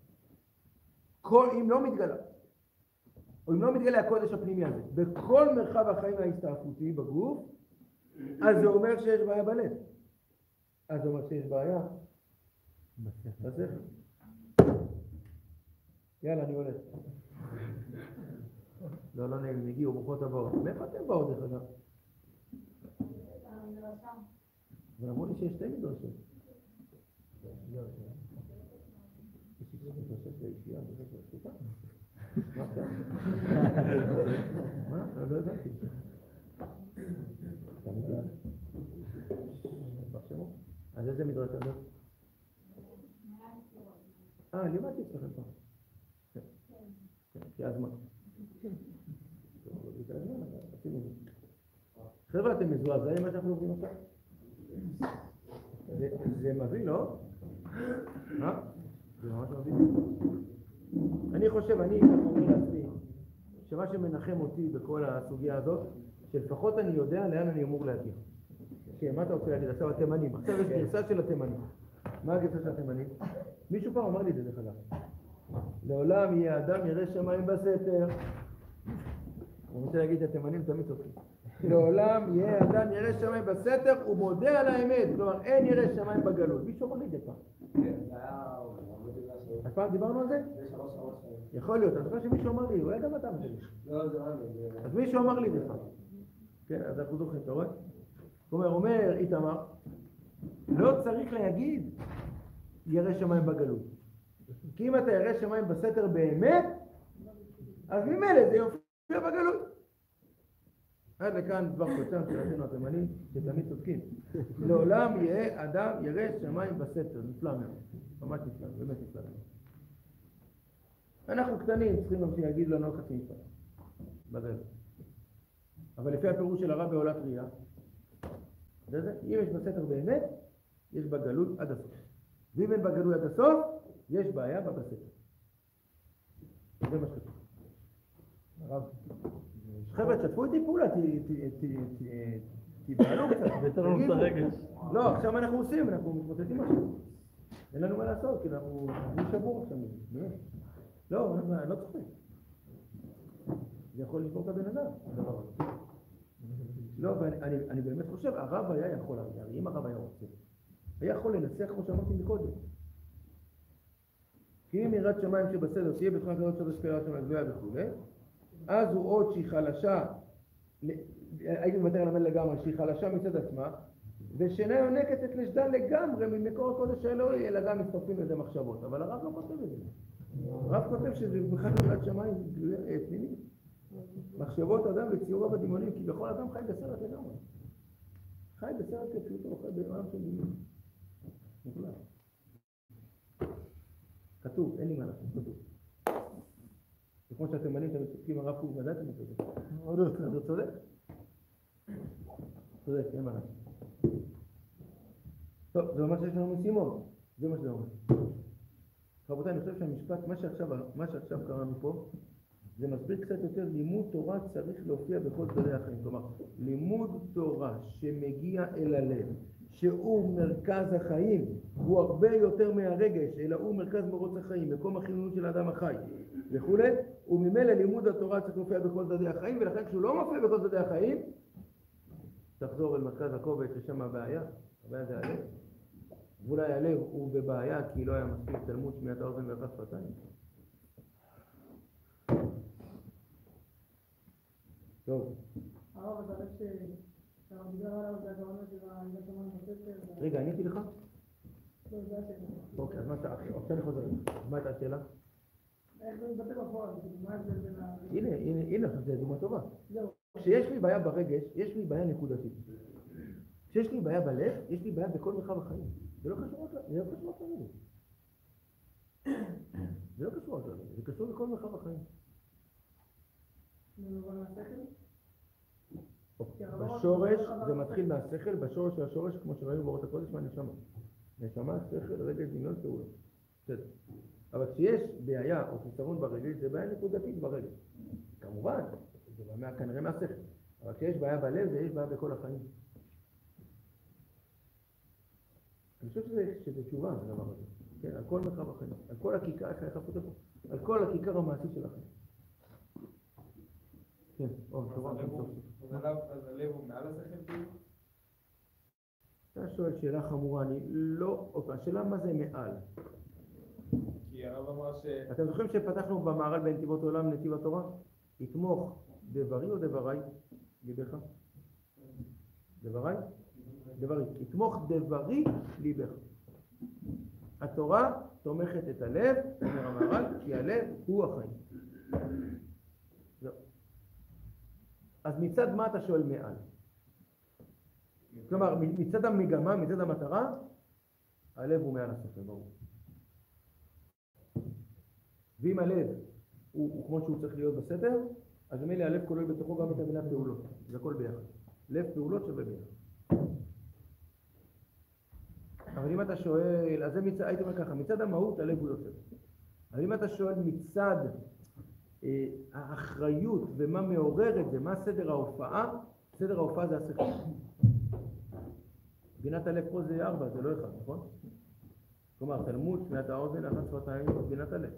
אם לא מתגלה הקודש הפנימי הזה, בכל מרחב החיים ההסתעפותי בגוף, אז זה אומר שיש בעיה בלב. אז זה אומר שיש בעיה בשכל. יאללה, אני הולך. לא נעים, הם הגיעו, ברוכות הבאות. מאיפה אתם באו דרך אגב? אבל אמרו לי שיש שתי מדרשות. מה? לא ידעתי. אז איזה מדרש אתה? לימדתי אצלכם פעם. כי אז מה? חבר'ה, אתם מזועזעים מה שאנחנו עובדים עכשיו? זה מביא, לא? זה ממש מביא. אני חושב, אני אומר לעצמי, שמה שמנחם אותי בכל הסוגיה הזאת, שלפחות אני יודע לאן אני אמור להגיע. מה אתה רוצה להגיד? עכשיו התימנים. עכשיו יש גרסה של התימנים. מה הגרסה של התימנים? מישהו פעם אמר לי את זה דרך אגב. לעולם יהיה אדם ירא שמיים בסתר. אני רוצה להגיד, התימנים תמיד צודקים. לעולם יהיה אדם ירא שמיים בסתר ומודה על האמת. כלומר, אין ירא שמיים בגלות. מישהו אמר לי את זה פעם. אז פעם דיברנו על זה? יכול להיות. אני חושב שמישהו אמר לי, אולי גם אתה אמר לי. לא, זה רע לי. אז מישהו אמר לי את זה פעם. כן, אז אנחנו זוכרים, אתה רואה? אומר איתמר, לא צריך להגיד ירא שמיים בגלות. כי אם אתה ירא שמיים בסתר באמת, אז ממילא זה יופיע בגלות. עד לכאן דבר קוצר של אחינו התימנים, שתמיד צודקים. לעולם יהיה אדם ירא שמיים בסתר. נפלא מאוד. ממש נפלא, באמת נפלא מאוד. אנחנו קטנים, צריכים גם שיגיד לנו חצי נפלא. בגלות. אבל לפי הפירוש של הרב בעולת ראייה, אם יש בסתר באמת, יש בגלות עד הסוף. ואם אין בגלות עד הסוף, יש בעיה בסתר. זה מה שכתוב. הרב, חבר'ה, תשתפו איתי פעולה, תבעלו קצת. ותראו את הרגש. לא, עכשיו אנחנו עושים, אנחנו מתמוטטים משהו. אין לנו מה לעשות, כי אני שבור עכשיו. לא, אני לא צוחק. זה יכול לשבור את הבן אדם. לא, ואני באמת חושב, הרב היה יכול, הרי אם הרב היה רוצה, היה יכול לנסח כמו שאמרתי מקודם. כי אם יראת שמיים שבסדר, תהיה בתחילת כזאת של השפעה של הגבוהה וכו', אז הוא עוד שהיא חלשה, הייתי מוותר למד לגמרי, שהיא חלשה מצד עצמה, ושאינה יונקת את לשדה לגמרי ממקור הקודש האלוהי, אלא גם מצטרפים לזה מחשבות. אבל הרב לא כותב את זה. הרב כותב שזה בכלל יראת שמיים פנימית. מחשבות אדם וציורו בדמיונים, כי בכל אדם חי בסרט לגמרי. חי בסרט כפשוטו, חי בעולם של דמיון. נפלא. כתוב, אין לי מה לעשות, כתוב. וכמו שהתימנים תמיד צודקים, הרב קוק מדעתם את זה. אז הוא צודק. צודק, אין מה לעשות. טוב, זה אומר שיש לנו משימות. זה מה שזה אומר. רבותיי, אני חושב שהמשפט, מה שעכשיו קראנו פה, זה מסביר קצת יותר, לימוד תורה צריך להופיע בכל צדדי החיים. כלומר, לימוד תורה שמגיע אל הלב, שהוא מרכז החיים, הוא הרבה יותר מהרגש, אלא הוא מרכז מרוץ החיים, מקום החיוניות של האדם החי וכולי, וממילא לימוד התורה צריך להופיע בכל צדדי החיים, ולכן כשהוא לא מופיע בכל צדדי החיים, תחזור אל מרכז הכובד ששם הבעיה זה הלב. ואולי הלב הוא בבעיה כי לא היה מספיק תלמוד שמיעת האוזן ואחת שפתיים. טוב. הרב, אתה חושב שאתה מדבר עליו, זה הכוונה של העמדת שמונה בספר? רגע, עניתי לך? לא, זה השאלה. אוקיי, אז מה אתה... עכשיו אני חוזר. מה הייתה השאלה? איך זה מתבטא בפועל? מה ההבדל בין ה... הנה, זה דוגמה טובה. זהו. כשיש לי בעיה ברגש, יש לי בעיה נקודתית. כשיש לי בעיה בלב, יש לי בעיה בכל מרחב החיים. זה לא קשור רק לרגש. זה לא קשור רק לרגש, זה קשור לכל מרחב החיים. אבל השכל? בשורש, זה מתחיל מהשכל, בשורש של השורש, כמו שראינו באורות הקודש, מהנשמה. נשמה, שכל, רגש, דמיון, פעולה. בסדר. אבל כשיש בעיה או חיסרון ברגש, זה בעיה נקודתית ברגש. כמובן, זה כנראה מהשכל. אבל כשיש בעיה בלב, זה יש בעיה בכל החיים. אני חושב שזה תשובה, הדבר הזה. כן, על כל מרחב החיים, על כל הכיכר, על כל הכיכר המעשי של החיים. כן, תורה. אז הלב הוא מעל השכל כאילו? אתה שואל שאלה חמורה, אני לא... השאלה מה זה מעל? כי הרב אמר ש... אתם זוכרים שפתחנו במערל בנתיבות עולם נתיב התורה? יתמוך דברי או דברי? ליבך? דברי? דברי. יתמוך דברי ליבך. התורה תומכת את הלב, אומר המערל, כי הלב הוא החיים. זהו. אז מצד מה אתה שואל מעל? כלומר, מצד המגמה, מצד המטרה, הלב הוא מעל השכל, ברור. ואם הלב הוא כמו שהוא צריך להיות בסדר, אז ממילא הלב כולל בתוכו גם את המילה פעולות. זה הכל ביחד. לב פעולות שווה ביחד. אבל אם אתה שואל, אז הייתי אומר ככה, מצד המהות הלב הוא יותר. אבל אם אתה שואל מצד האחריות ומה מעורר את זה, מה סדר ההופעה, סדר ההופעה זה השכל. בינת הלב פה זה 4, זה לא 1, נכון? כלומר, תלמוד, שמיעת האוזן, אחת שפתיים, בינת הלב.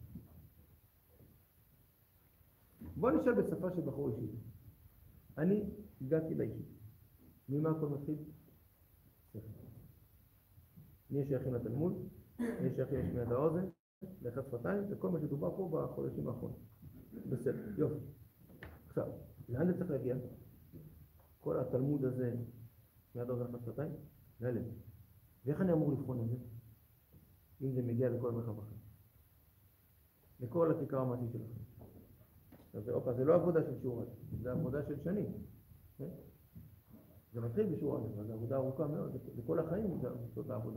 בוא נשאל בשפה של בחור אישי. אני הגעתי לאישי. ממה הכל מתחיל? נהיה שייכים לתלמוד, נהיה שייכים לשמיעת האוזן, לאחת שפתיים, וכל מה שדובר פה בחודשים האחרונים. בסדר, יופי. עכשיו, לאן זה צריך להגיע? כל התלמוד הזה, שמיעת האוזן, אחת שפתיים, ללב. ואיך אני אמור לבחון את זה? אם זה מגיע לכל מרחב אחר. לכל הכיכר המעשי שלכם. אז זה לא עבודה של שיעור הזה, זה עבודה של שנים. זה מתחיל בשיעור הזה, אבל זו עבודה ארוכה מאוד, לכל החיים זאת העבודה.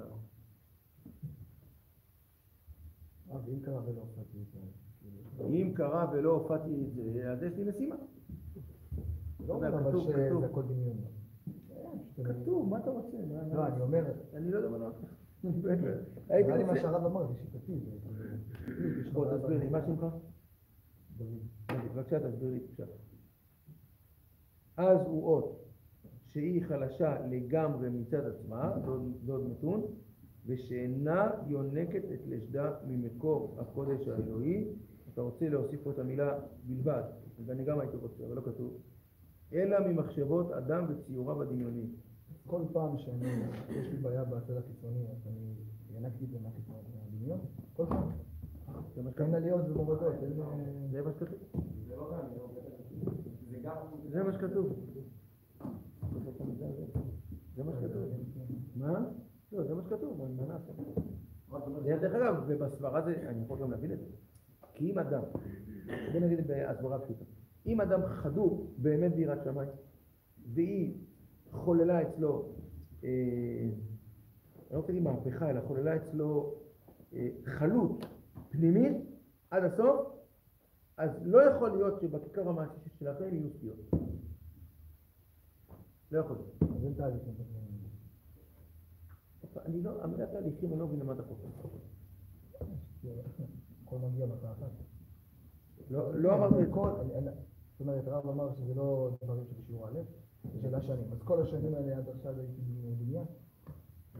ואם קרה ולא הופעתי את זה? אם קרה ולא הופעתי את זה, אז יש לי משימה. לא אומר אבל שזה הכל דמיון. כתוב, מה אתה רוצה? לא, אני אומר... אני לא יודע מה לא רוצה. נראה לי מה שהרב אמר, זה שיטתי. בוא תסביר לי, מה שמך? בבקשה תסביר לי פשוט. אז הוא אות שהיא חלשה לגמרי מצד עצמה, זה עוד נתון, ושאינה יונקת את לשדה ממקור הקודש האלוהי. אתה רוצה להוסיף פה את המילה בלבד, ואני גם הייתי רוצה, אבל לא כתוב, אלא ממחשבות אדם וציוריו הדמיוניים. כל פעם שיש לי בעיה בצד הקיצוני, אז אני ינקתי את זה מהדמיון, כל פעם. כאן עליות ומורדות, זה מה שכתוב. זה לא גם, זה גם... זה מה שכתוב. זה מה שכתוב. מה? לא, זה מה שכתוב, מה נעשה? דרך אגב, ובסברה זה, אני יכול גם להבין את זה. כי אם אדם, בוא נגיד בהסברה פשוטה, אם אדם חדור באמת ביראת שמיים, והיא חוללה אצלו, אני לא רוצה להגיד מהפכה, אלא חוללה אצלו חלות פנימית עד הסוף, אז לא יכול להיות שבכיכר המעשי שלכם יהיו סטיות. לא יכול להיות. אז אין תהליכים. המילה תהליכים אני לא מבין למה אתה חושב. הכל מגיע מכה אחת. לא אמרתי את כל... זאת אומרת, הרב אמר שזה לא דברים שבשיעור א', זה של השנים. אז כל השנים האלה עד עכשיו הייתי בבניין,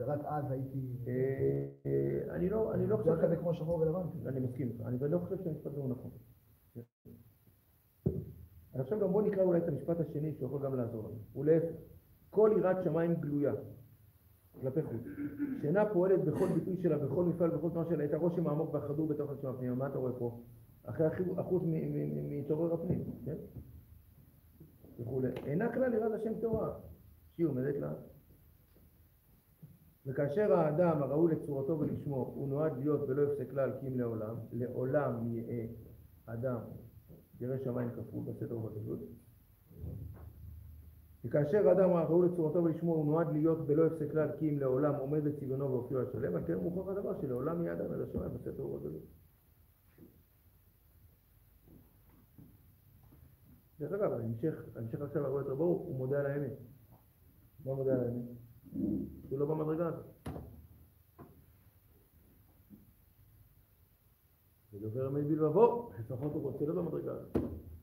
ורק אז הייתי... אני לא זה חושב... כזה כמו שחור רלוונטי. אני מסכים איתך, אני לא חושב שהמשפט הזה הוא נכון. אני חושב גם בוא נקרא אולי את המשפט השני שיכול גם לעזור לנו. הוא להפך, כל יראת שמיים גלויה כלפי חוץ, שאינה פועלת בכל ביטוי שלה, בכל מפעל, בכל תנועה שלה, את הרושם העמוק והחדור בתוך השם הפנימה. מה אתה רואה פה? אחרי אחוז מתעורר הפנים, כן? וכולי. אינה כלל יראת השם תורה, שהיא עומדת לה. וכאשר האדם הראוי לצורתו ולשמו, הוא נועד להיות ולא יפסק כלל כי אם לעולם, לעולם יהיה אדם ירא שמיים כפול בסתר ובגדלות. וכאשר האדם הראוי לצורתו ולשמו, הוא נועד להיות ולא יפסק כלל כי אם לעולם עומד בצבעונו ואופיו השלם, על כן מוכרח הדבר שלעולם יהיה אדם ירא שמיים בסתר ובגדלות. דרך אגב, המשך עכשיו הרבה יותר ברור, הוא מודה על האמת. מה מודה על האמת? הוא לא במדרגה הזאת. ודובר אמת בלבבו, לפחות הוא רוצה לא במדרגה הזאת.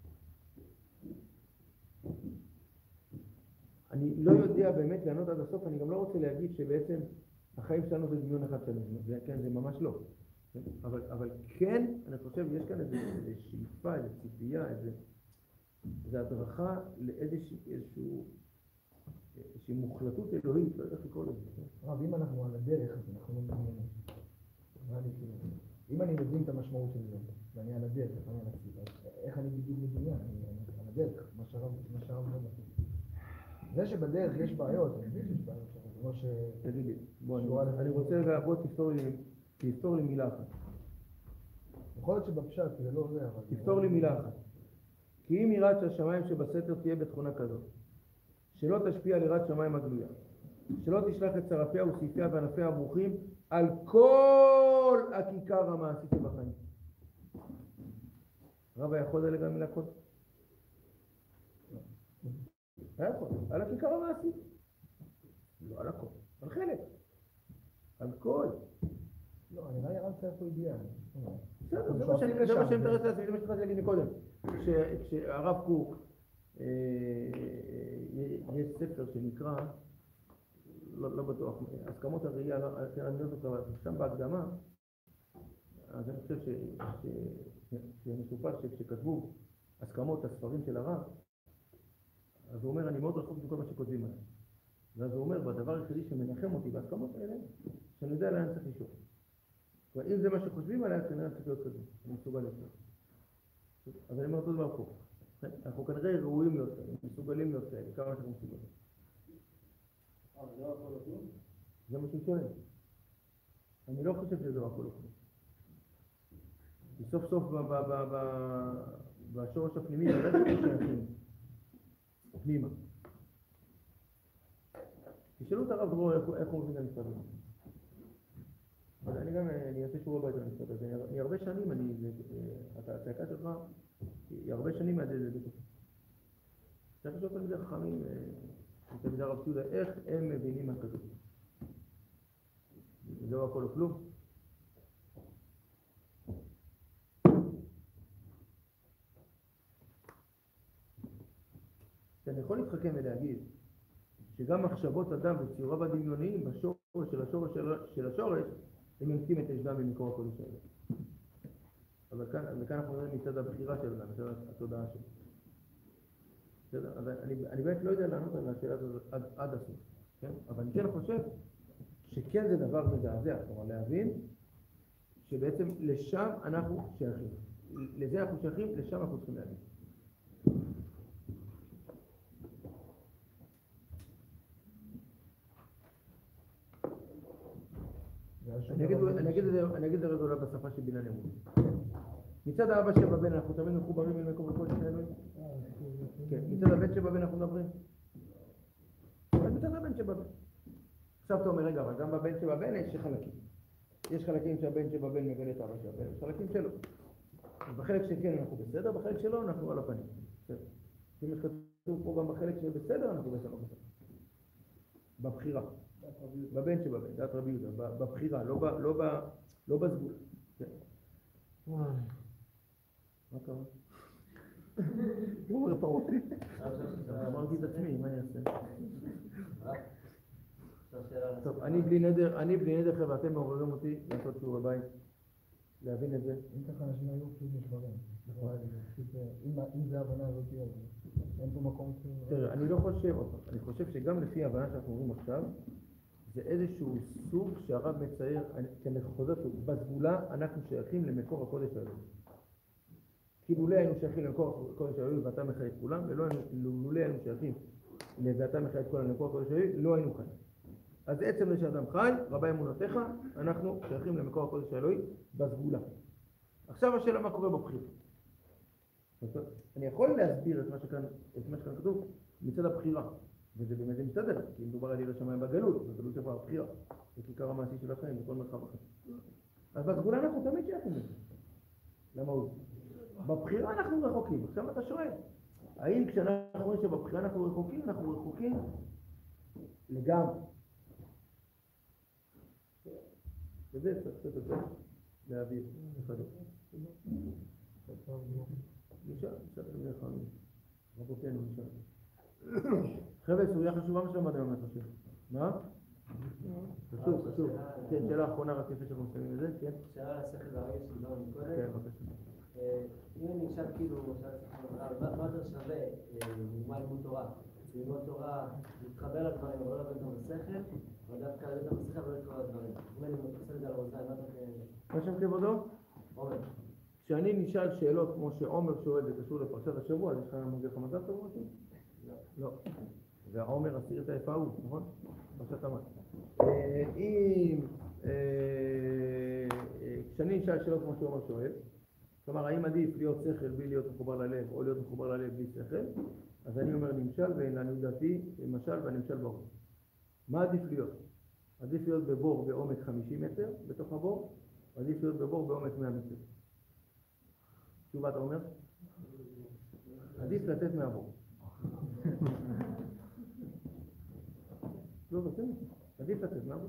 אני לא יודע באמת לענות עד הסוף, אני גם לא רוצה להגיד שבעצם החיים שלנו זה דמיון אחד שלנו, כן, זה ממש לא. אבל כן, אני חושב, יש כאן איזו שאיפה, איזו ציפייה, איזו הדרכה לאיזושהי מוחלטות אלוהית, לא יודע איך לקרוא לזה. רב, אם אנחנו על הדרך, אז אנחנו לא מדמיינים. אם אני מבין את המשמעות של זה, ואני על הדרך, אני על הציב, אז איך אני בדיוק מדמיין? אני על הדרך, מה שהרב לא מתאים. זה שבדרך יש בעיות, אני מבין שיש בעיות, זה לא ש... תגידי, אני רוצה רגע, בוא תפתור לי מילה אחת. יכול להיות שבפשט זה לא זה, אבל... תפתור לי מילה אחת. כי אם יראת השמיים שבסתר תהיה בתכונה כזאת, שלא תשפיע על יראת שמיים הגלויה, שלא תשלח את שרפיה וסעיפיה וענפיה הברוכים על כל הכיכר המעשית שבחיים. רב היה יכול לדלג על מילה כל? היה יכול, על הכיכר המעשית. לא על הכל, על חלק. על כל. לא, אני רואה ירד צריך פה אידיאל. בסדר, זה מה שאני מתרץ לעצמי, זה מה שתרצתי להגיד מקודם. כשהרב קוק, יש ספר שנקרא, לא בטוח, הסכמות הראייה, אני לא זוכר, שם בהקדמה, אז אני חושב שמסופר שכשכתבו הסכמות הספרים של הרב, אז הוא אומר, אני מאוד רחוק מכל מה שכותבים עליי. ואז הוא אומר, והדבר היחידי שמנחם אותי בהסכמות האלה, שאני יודע לאן צריך לשאול. ואם זה מה שחושבים עליי, כנראה צריך להיות כזה, אני מסוגל יותר. אז אני אומר אותו דבר פה. אנחנו כנראה ראויים להיות כאלה, מסוגלים להיות כאלה, כמה שאנחנו מסוגלים. זה לא הכל כלום? זה מה שהוא שואל. אני לא חושב שזה לא הכל כלום. כי סוף סוף בשורש הפנימי, זה לא שייכים. פנימה. תשאלו את הרב דרור איך הוא מבין את המשפט הזה. אבל אני אעשה שוב הבית על המשפט הזה. אני הרבה שנים, הצעקה שלך, היא הרבה שנים מהדלת בתוכי. צריך לשאול תלמידי חכמים, תלמידי הרב ציודה, איך הם מבינים מה כתוב. זה לא הכל או כלום. אני יכול להתחכם ולהגיד שגם מחשבות אדם וציוריו הדמיוניים בשורש של השורש הם יונקים את אשדם ממקור הקודש האלה. אבל כאן אנחנו רואים מצד הבחירה של אדם, מצד התודעה שלו. בסדר? אז אני באמת לא יודע לענות על השאלה הזאת עד הסוף, כן? אבל אני כן חושב שכן זה דבר מזעזע, כלומר להבין שבעצם לשם אנחנו שייכים. לזה אנחנו שייכים, לשם אנחנו צריכים להבין. אני אגיד את זה רגע בשפה של בינה נמות. מצד האבא שבבן אנחנו תמיד מחוברים אל מקום הקודש של אלוהים. כן, מצד הבן שבבן אנחנו מדברים. מצד הבן שבבן. עכשיו אתה אומר, רגע, אבל גם בבן שבבן יש חלקים. יש חלקים שהבן שבבן מגלה את האבא שבבן, יש חלקים שלא. בחלק שכן אנחנו בסדר, בחלק שלא אנחנו על הפנים. אם יש כתוב פה גם בחלק שבסדר אנחנו בסדר. בבחירה. בבן שבבן, דעת רבי יהודה, בבחירה, לא בסגולה. מה קרה? הוא אומר אותי. אמרתי את עצמי, מה אני אעשה? טוב, אני בלי נדר חבר'ה, אתם מעוררים אותי לעשות שיעור בבית, להבין את זה. אם ככה אנשים היו פשוט נשברים. אם זה ההבנה הזאת, אז אין פה מקום כאילו... תראה, אני לא חושב אותו, אני חושב שגם לפי ההבנה שאנחנו אומרים עכשיו, זה איזשהו סוג שהרב מצייר, כמחוזות, בסגולה אנחנו שייכים למקור הקודש האלוהי. כי לולא היינו שייכים למקור הקודש האלוהי ואתה מחיה את כולם, ולולא היינו שייכים ואתה מחיה את כולם למקור הקודש האלוהי, לא היינו חיים. אז עצם זה שאדם חי, רבה אמונתך, אנחנו שייכים למקור הקודש האלוהי בסגולה. עכשיו השאלה מה קורה בבחירה. אני יכול להסביר את מה שכאן כתוב מצד הבחירה, וזה באמת מסתדר, כי מדובר על ירא שמיים בגלות, בגלות איפה הבחירה, זה כיכר המעשי של החיים, בכל מרחב החיים. אז בסגולה אנחנו תמיד שייכים לזה. למה הוא? בבחירה אנחנו רחוקים. עכשיו אתה שואל, האם כשאנחנו רואים שבבחירה אנחנו רחוקים לגמרי. וזה צריך קצת יותר להעביר לחדות. נשאר תלמידי חכמים. רבותינו נשאר. חבר'ה, סוגיה חשובה מה שלמדנו היום, אני חושב. מה? חשוב. כן, שאלה אחרונה רק לפני שאנחנו מסיימים את זה, כן? שאלה על השכל והרגש שדיברנו מקודם. כן, בבקשה. אם אני אשאל כאילו, מה יותר שווה ללמוד לימוד תורה? ללמוד תורה, להתחבר לדברים, אבל לא להבין אותם בשכל, אבל דווקא להבין אותם בשכל ולא לקרוא לדברים. אם אני עושה את זה על האוזניים, מה אתה כן... מה שם כבודו? עומר. כשאני נשאל שאלות כמו שעומר שואל, זה קשור לפרשת השבוע, אז יש לך מגיע לך מזל טוב משהו? לא. והעומר אסיר את היפה ההוא, נכון? פרשת המן. כשאני נשאל שאלות כמו שעומר שואל, כלומר, האם עדיף להיות שכל בלי להיות מחובר ללב, או להיות מחובר ללב בלי שכל? אז אני אומר נמשל, ולעניות דעתי, משל והנמשל ברור. מה עדיף להיות? עדיף להיות בבור בעומק 50 מטר בתוך הבור, או עדיף להיות בבור בעומק 100 מטר. תשובה אתה אומר? עדיף לצאת מהבור. לא, בסדר. עדיף לצאת מהבור.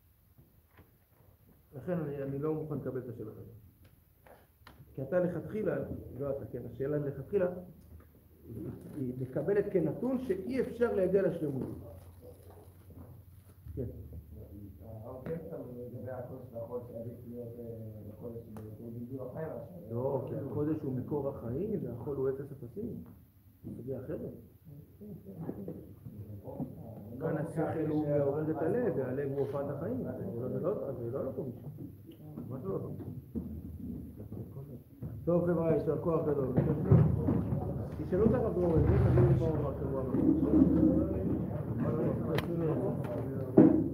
לכן אני לא מוכן לקבל את השאלה הזאת. כי אתה לכתחילה, לא אתה, כן, השאלה לכתחילה, היא מקבלת כנתון שאי אפשר להגיע לשלמות. כן. כן, לגבי הקודש והחול שעדיף להיות הקודש הוא גידול החיים. לא, כי הקודש הוא מקור החיים והחול הוא אפס אפסים. זה סוגיה אחרת. כאן השכל הוא מעורר את הלב, והלב הוא הופעת החיים. זה לא טוב משהו. מה זה לא טוב? טוב חבר'ה, יש כוח גדול. תשאלו את הרב דרור, זה תגידו מה הוא אמר שבוע.